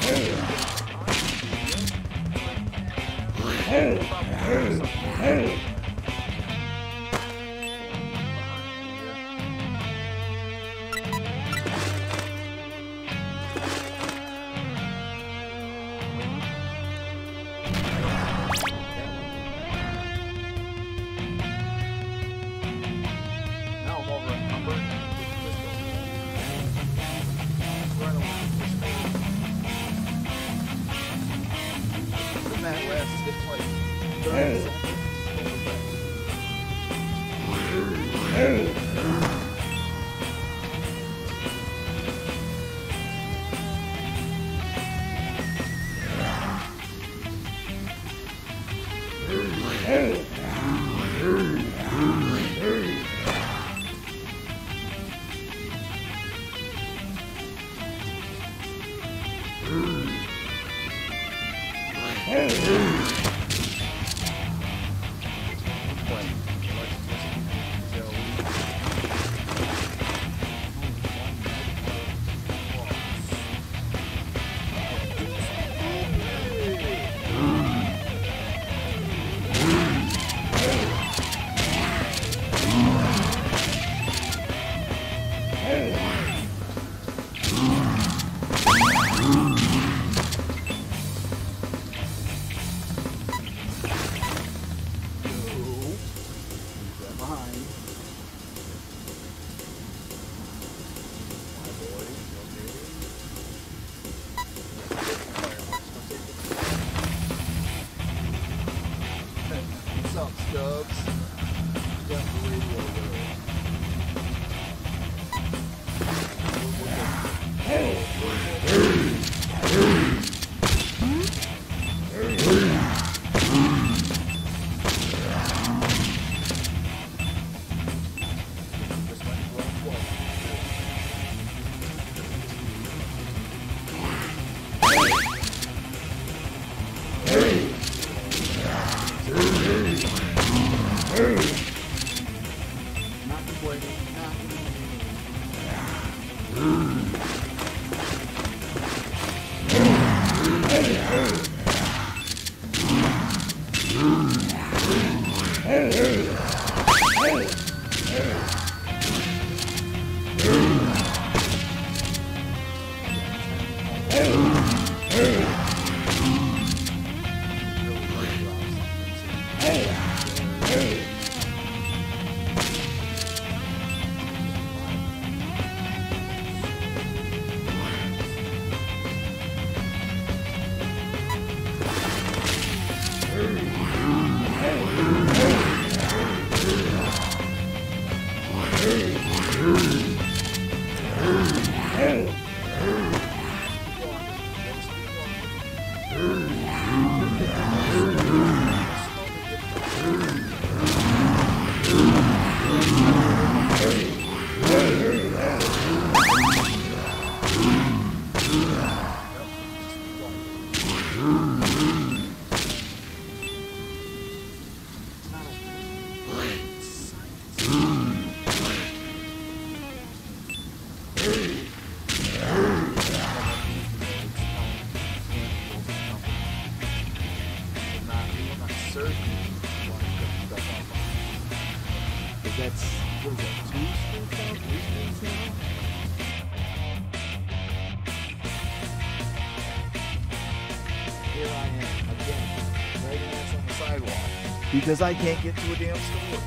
Because I can't get to a damn store.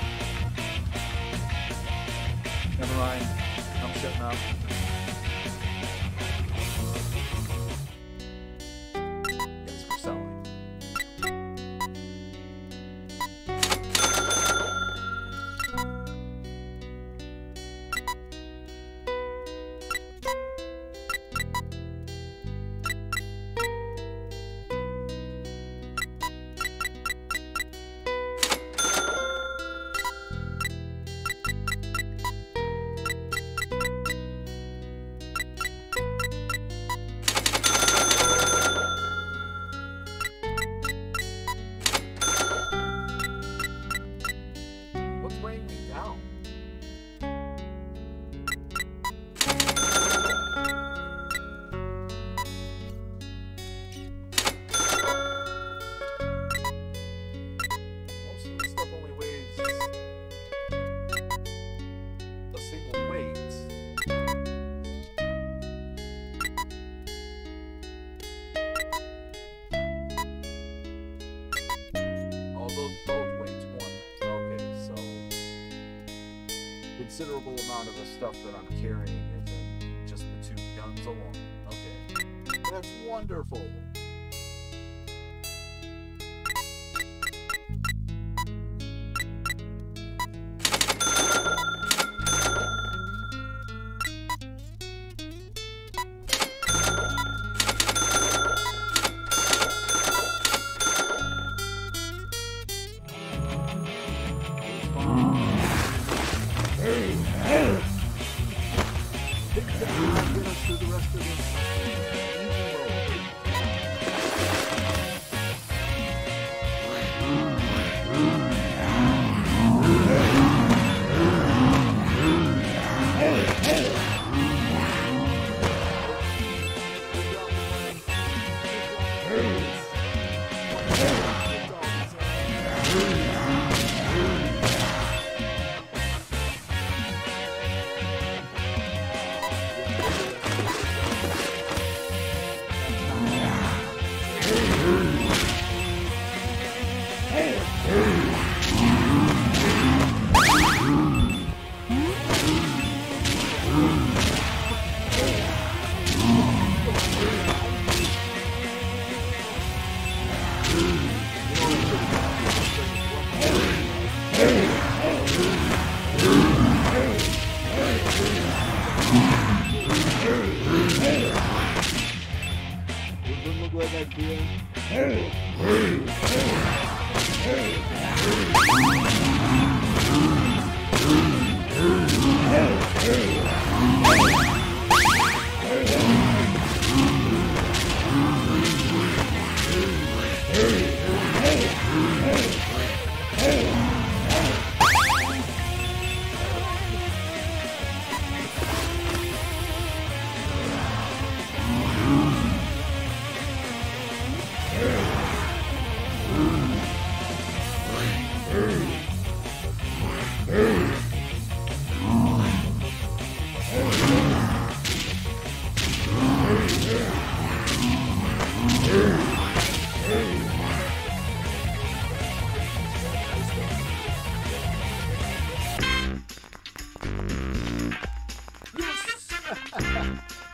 Never mind. I'm shutting up. Yes, we're selling. Considerable amount of the stuff that I'm carrying is in just the two guns alone. Okay, that's wonderful.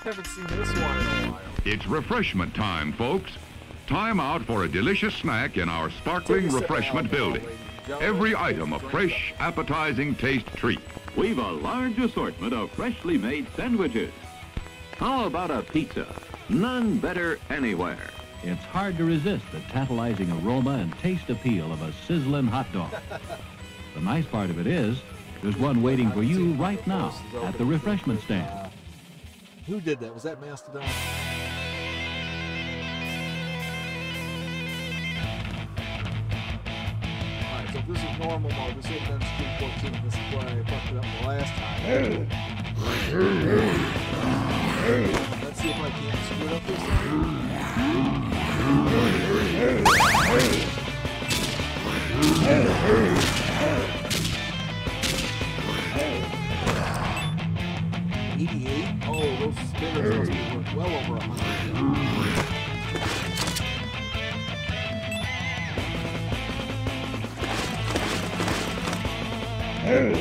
Haven't seen this one in a while. It's refreshment time, folks. Time out for a delicious snack in our sparkling refreshment building. Every item a fresh, appetizing taste treat. We've a large assortment of freshly made sandwiches. How about a pizza? None better anywhere. It's hard to resist the tantalizing aroma and taste appeal of a sizzling hot dog. The nice part of it is, there's one waiting for you right now at the refreshment stand. Who did that? Was that Mastodon? Alright, so if this is normal mode, this would have been screen 14. This is where I fucked it up the last time. Let's see if I can screw it up this time. 88? Oh, those spinners must be worth well over 100.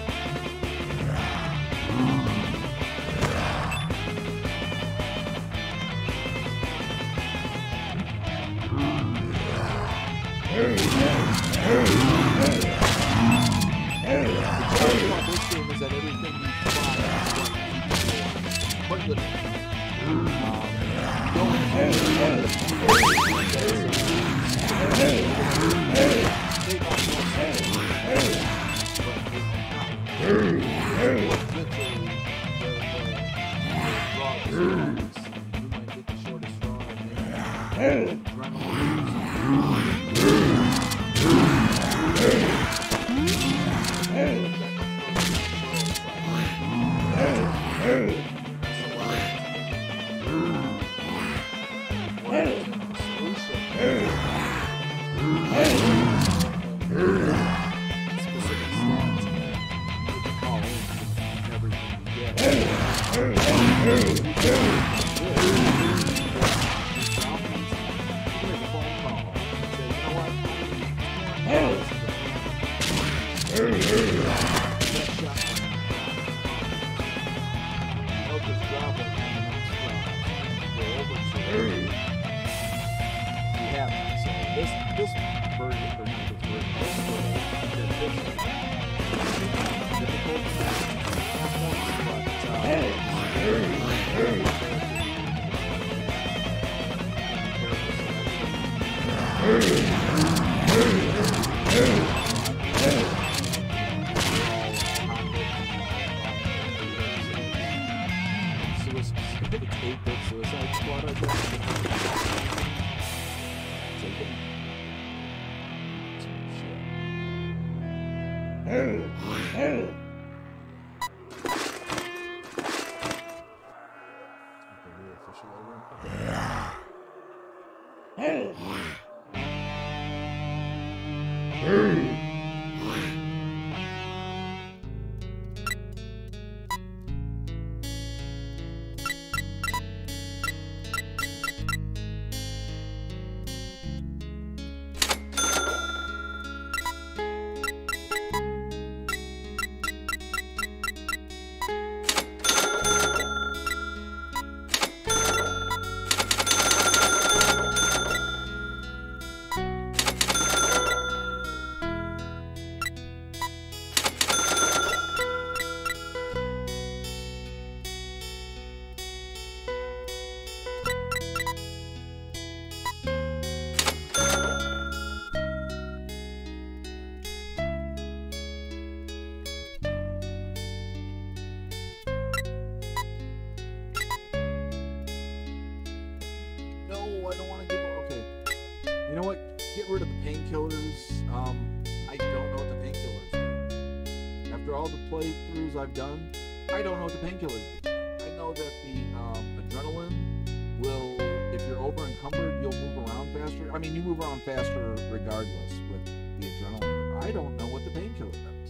I've done, I don't know what the painkillers do. I know that the adrenaline will, if you're over encumbered, you'll move around faster. I mean, you move around faster regardless with the adrenaline. I don't know what the painkiller does.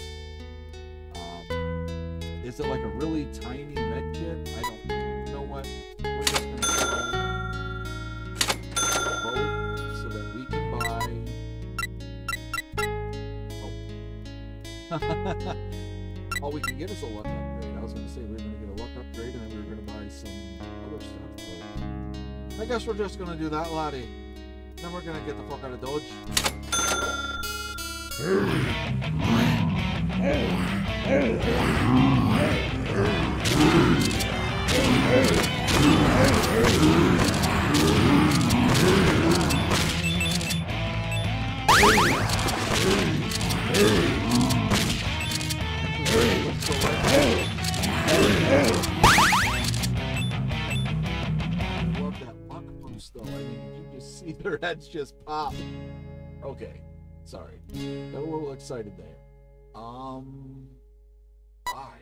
Is it like a really tiny med kit? I don't know what. We're just going to vote so that we can buy. Oh. All we can get is a luck upgrade. I was going to say we were going to get a luck upgrade and then we were going to buy some I guess we're just gonna do that, laddie. Then we're gonna get the fuck out of Dodge. Their heads just pop. Okay, sorry. Got a little excited there. Why?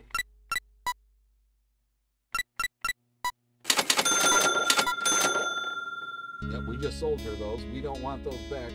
Yep, we just sold her those. We don't want those back.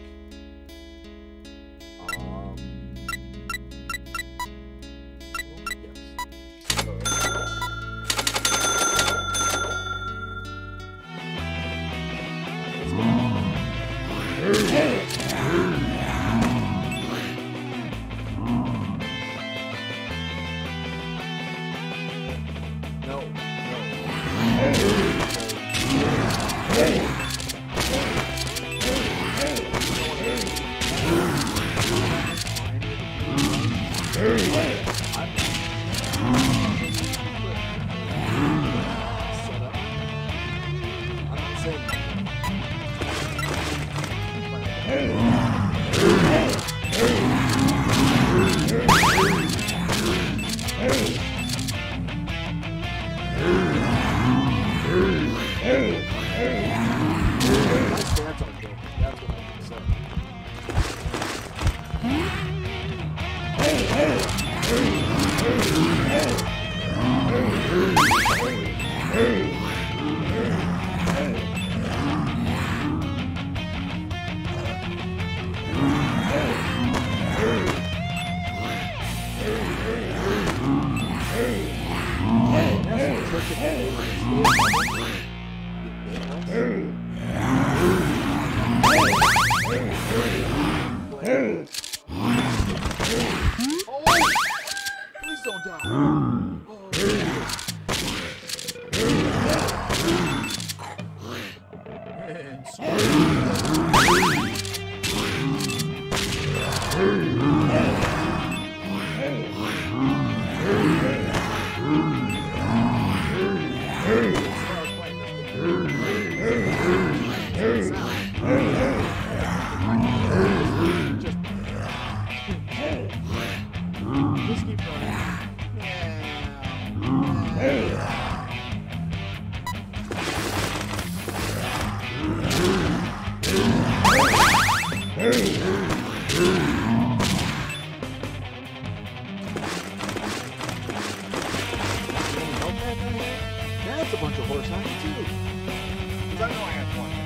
That's a bunch of horse honey too. 'Cause I know I have one.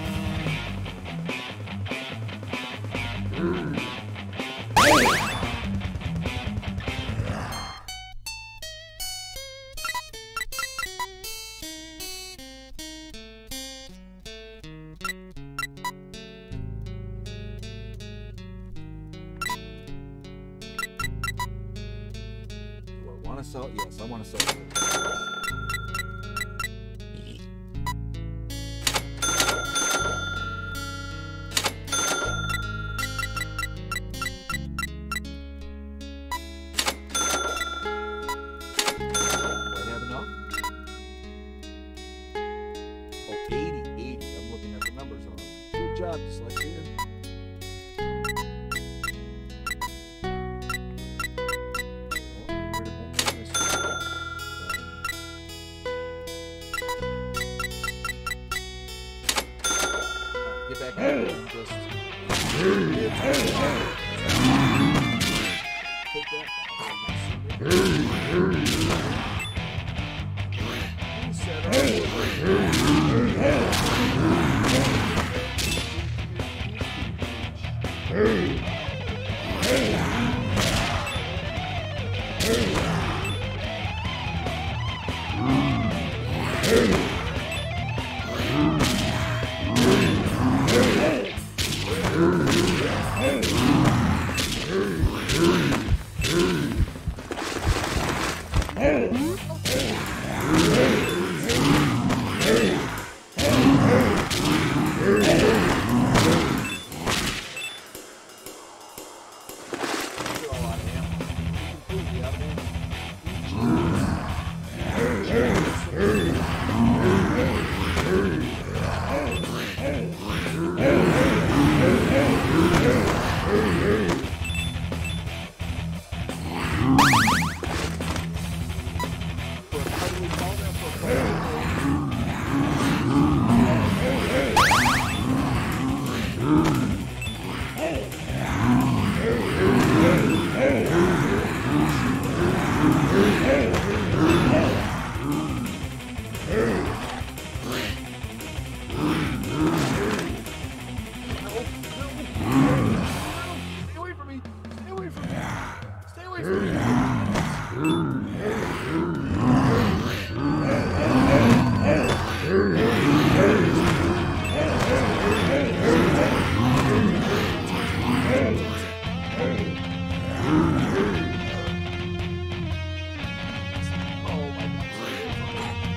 Do I want to sell it? Yes, I want to sell it.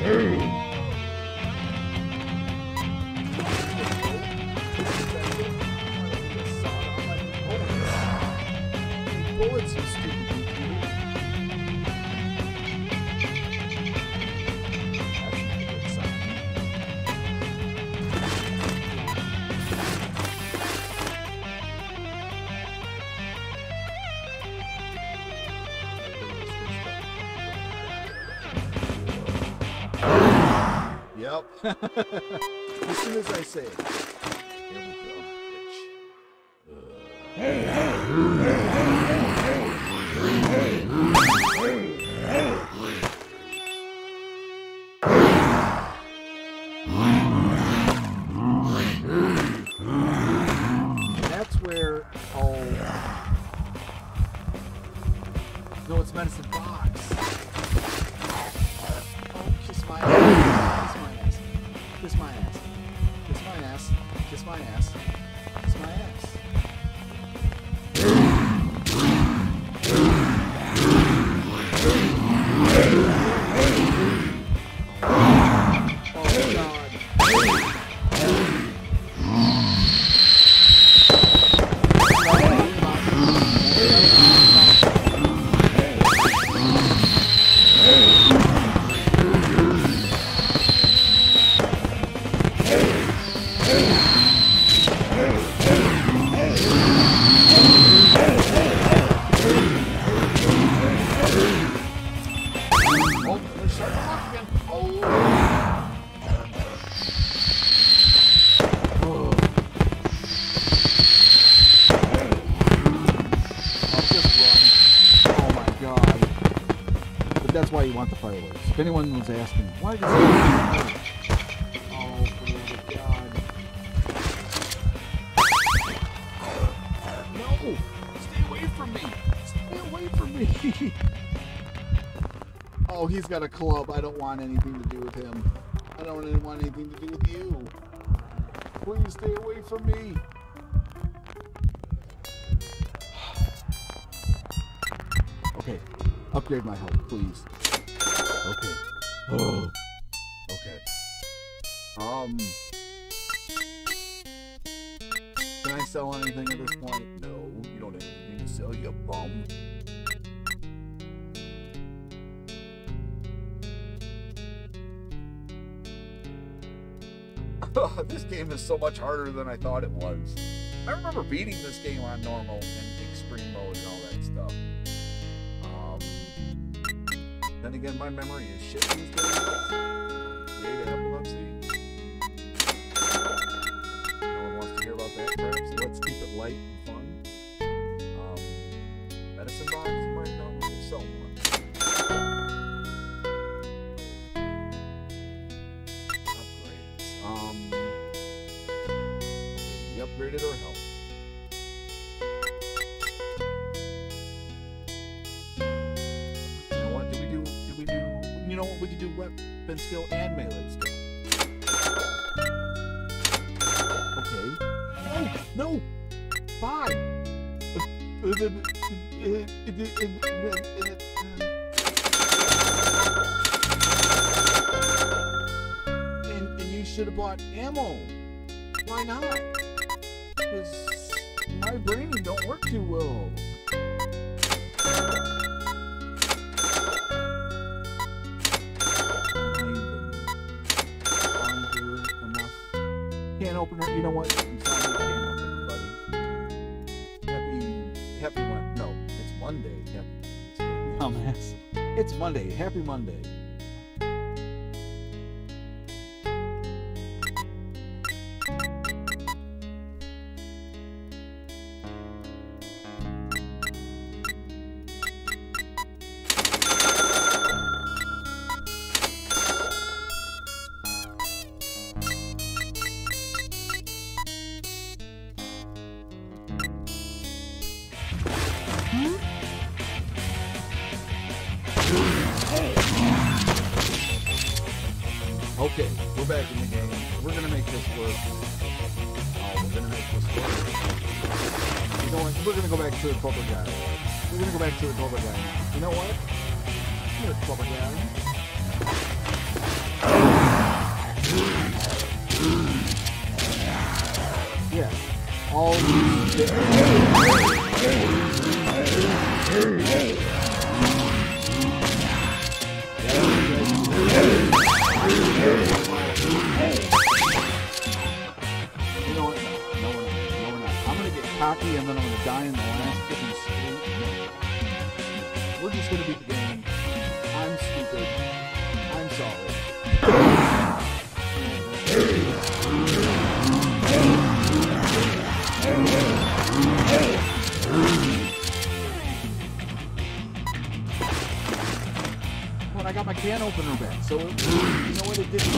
Bullets, you stupid computer. That's not a good sign. Yep. As soon as I say it. Here we go, That's where, oh. No, it's medicine box. Oh, kiss my ass. Kiss my ass. Kiss my ass. Kiss my ass. Kiss my ass. Oh, God. That's why you want the fireworks. If anyone was asking, why does he want the fireworks? Oh, for the love of God. No! Stay away from me! Stay away from me! Oh, he's got a club. I don't want anything to do with him. I don't want anything to do with you. Please stay away from me. Okay. Upgrade my health, please. Okay. Oh. Okay. Can I sell anything at this point? No, you don't have anything to sell, you bum. This game is so much harder than I thought it was. I remember beating this game on normal and extreme mode and all that stuff. Then again, my memory is shit these days. Create epilepsy. No one wants to hear about that crap, so let's keep it light and fun. Medicine box, right now we'll sell one. Upgrades. We upgraded our health. You know what? We could do weapon skill and melee skill. Okay. No! Bye! And you should have bought ammo. Why not? Because my brain don't work too well. Can't open it. You know what? I'm sorry, you can't open it, buddy. Happy Monday. No, it's Monday. Dumbass. It's Monday. Happy Monday. Okay, we're back in the game. We're gonna make this work. Oh, we're gonna make this work. You know what? We're gonna go back to the Cobra guy. We're gonna go back to the Cobra guy. You know what? You're a Cobra guy. all these You know what? No, we're not. I'm going to get cocky and then I'm going to die in the last freaking street. We're just going to beat the game. I'm stupid. I'm sorry. But I got my can opener back, so you know what it did? You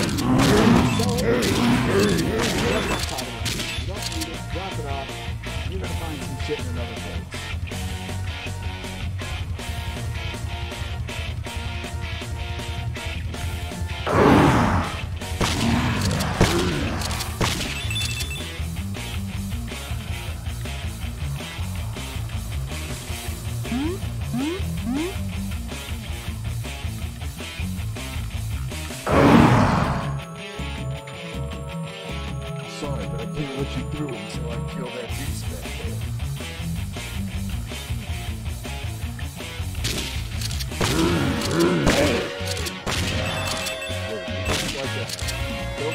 don't need it. Drop it off. You're gonna find some shit in another place. Sorry, but I can't let you through until I kill that beast back there. Like that. Go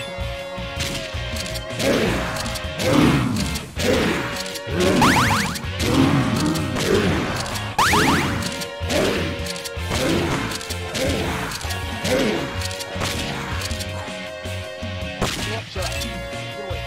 shut up. Get away.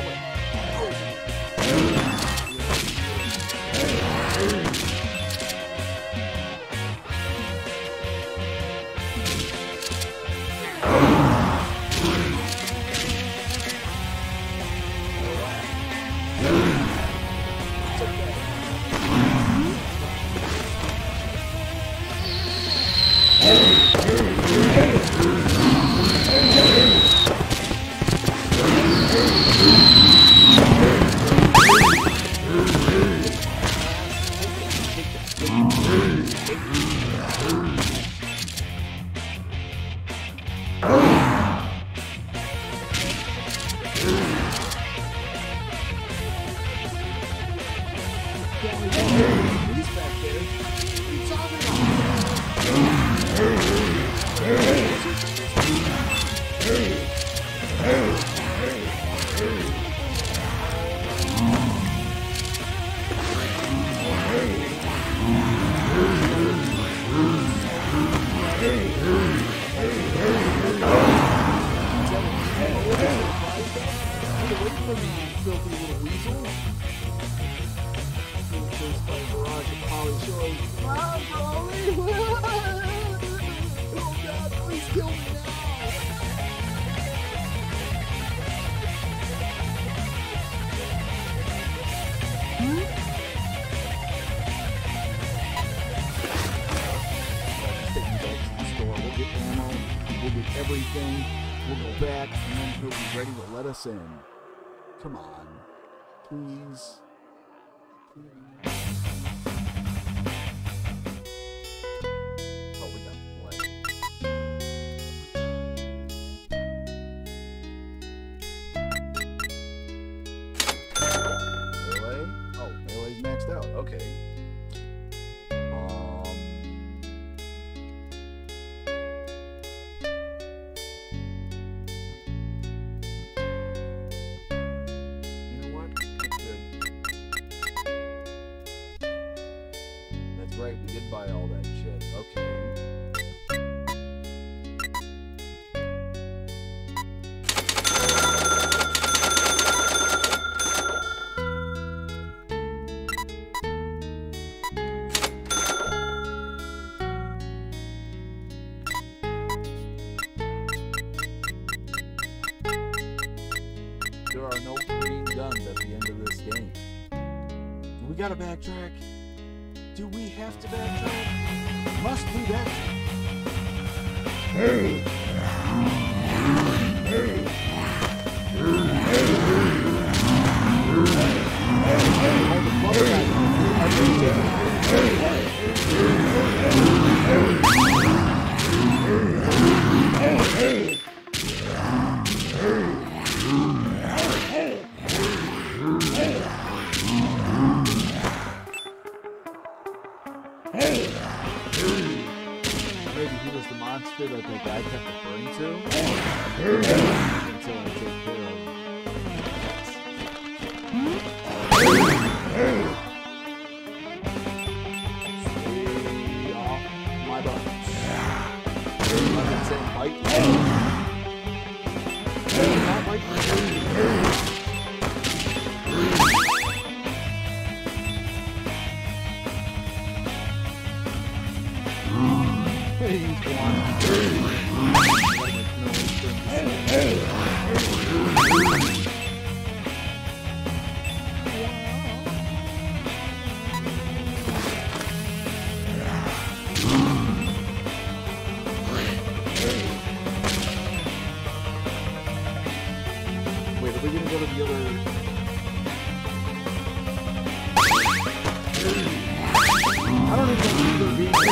Everything, we'll go back, and then he'll be ready to let us in. Come on, please. Oh, we got play. Melee? Oh, melee's maxed out. Okay. Right, we did buy all that shit. Okay. There are no green guns at the end of this game. We gotta backtrack. Do we have to backtrack? Must we backtrack? I kept referring to. Until I take care of. Stay off my buttons. Like I say, bite. Not bite. He's gone. Wait, are we gonna go to the other? I don't even know if they're being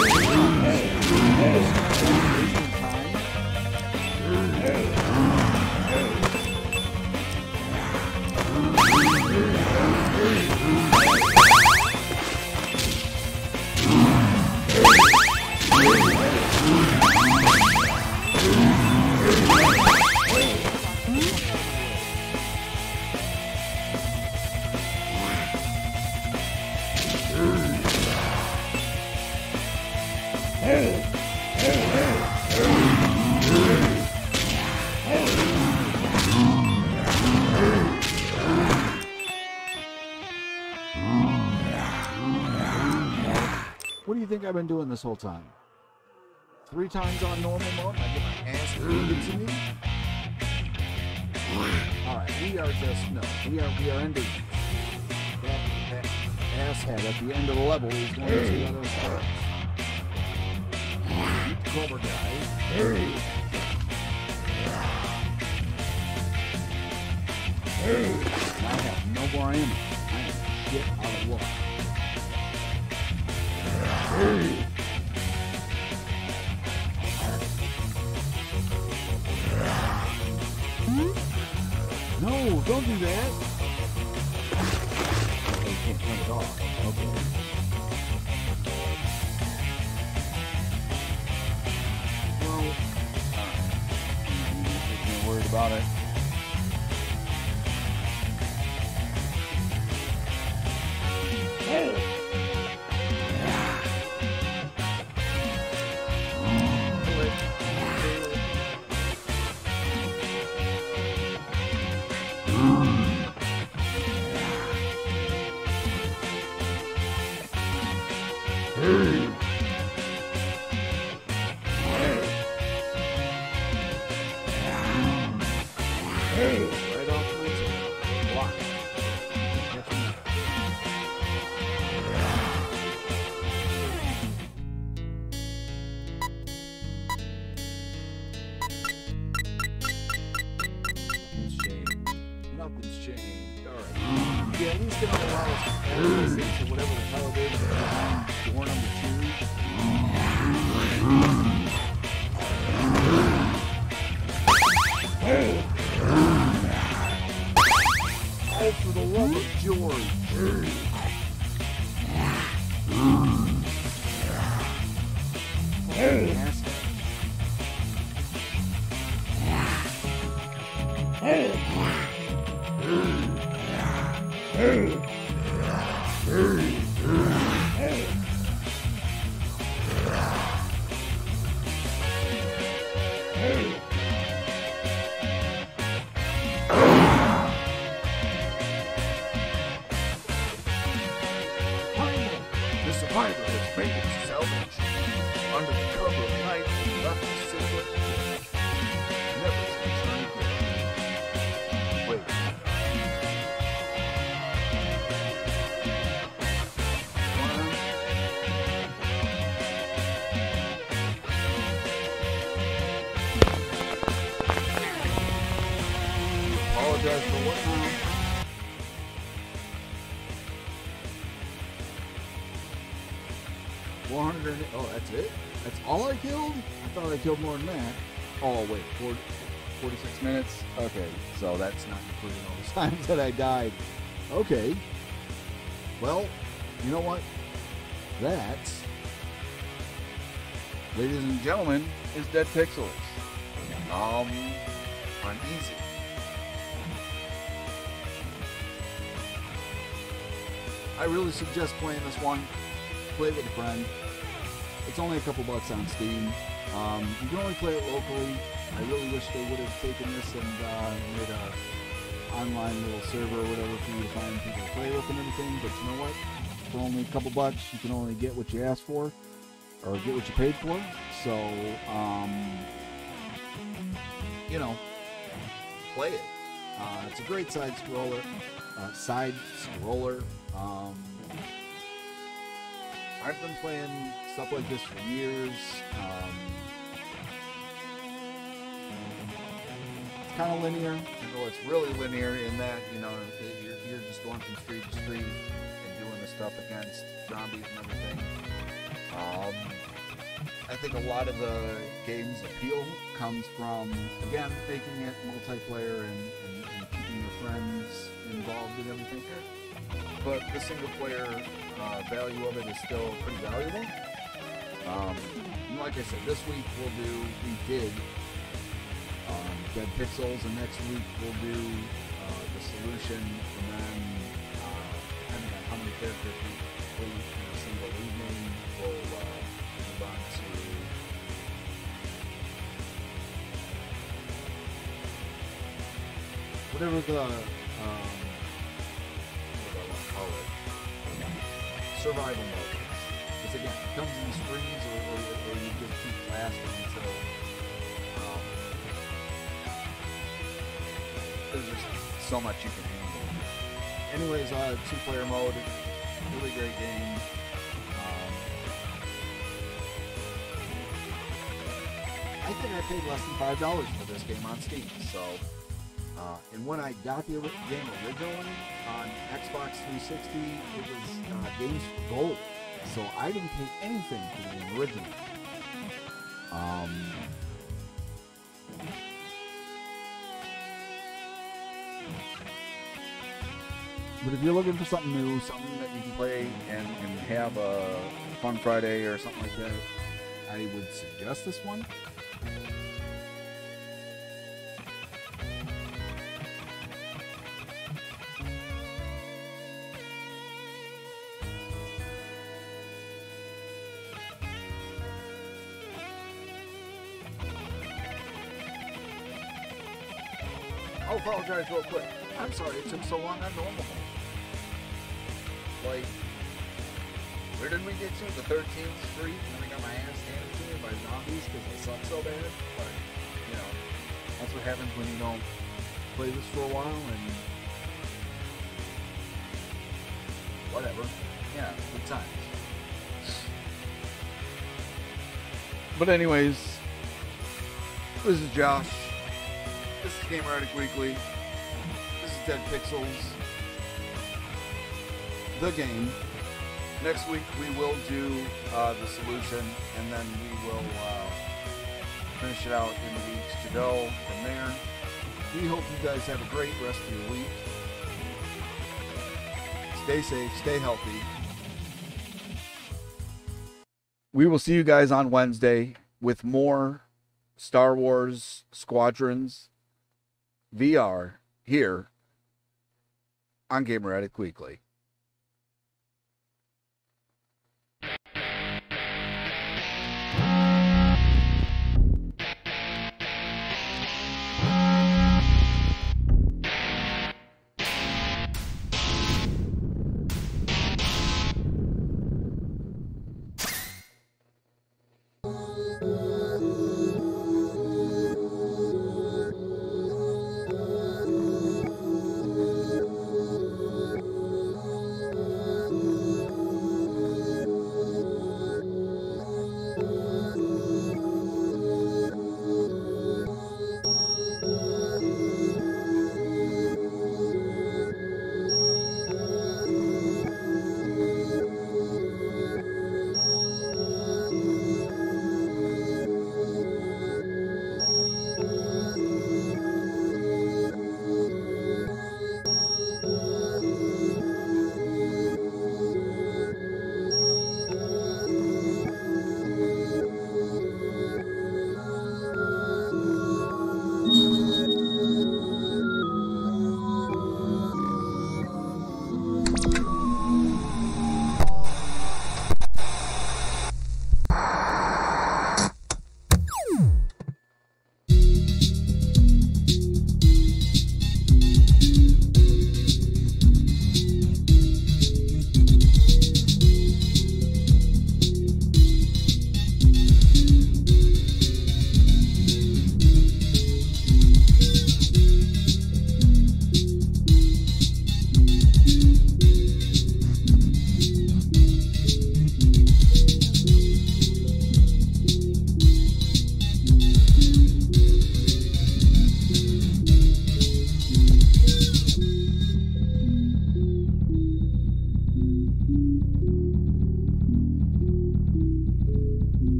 What do you think I've been doing this whole time? 3 times on normal mode, and I get my ass handed to me? Alright, we are ending. That asshead at the end of the level is going to let us go. Cobra guy. I have no more ammo. I am shit out of luck. No, don't do that. Oh, you can't turn it off. Okay. Well, I'm not worried about it. Right off the block. Nothing's changed. Alright. Yeah, at least gonna allow us to whatever the hell it is. Door number 2. Oh, for the love of George. The survivor has made it to salvation. Under the cover of night, he left the silver. Never to return again. Wait. Apologize for what now? Oh, that's it? That's all I killed? I thought I killed more than that. Oh, wait, 46 minutes? Okay, so that's not including all the times that I died. Okay. Well, you know what? That, ladies and gentlemen, is Dead Pixels. on easy. I really suggest playing this one. Play it with a friend. It's only a couple bucks on Steam. You can only play it locally. I really wish they would have taken this and made a online little server or whatever for you to find people to play with and everything. But you know what? For only a couple bucks, you can only get what you asked for, or get what you paid for. So, you know, play it. It's a great side scroller. I've been playing stuff like this for years. It's kind of linear. You know, it's really linear in that, you know, you're just going from street to street and doing the stuff against zombies and everything. I think a lot of the game's appeal comes from, again, making it multiplayer and keeping your friends involved in everything. But the single player value of it is still pretty valuable. And like I said, this week we did Dead Pixels, and next week we'll do the solution, and then depending on how many characters we complete in a single evening, we'll move on to whatever the survival mode is. Because again, it comes in streams or you just keep lasting until there's just so much you can handle. Anyways, two-player mode, really great game. I think I paid less than $5 for this game on Steam. So, and when I got the game originally on Xbox 360, it was Games for Gold. So I didn't pay anything for the game originally. But if you're looking for something new, something that you can play and have a fun Friday or something like that, I would suggest this one. I'll apologize real quick. I'm sorry it took so long on normal mode. Like, where did we get to? The 13th Street, and then I got my ass handed to me by zombies because I suck so bad. But, you know, that's what happens when you don't play this for a while, and whatever. Yeah, good times. But anyways, this is Josh. This is Addict Weekly. This is Dead Pixels. The game. Next week we will do the solution, and then we will finish it out in the weeks to go from there. We hope you guys have a great rest of your week. Stay safe, stay healthy. We will see you guys on Wednesday with more Star Wars Squadrons VR here on Addict Weekly.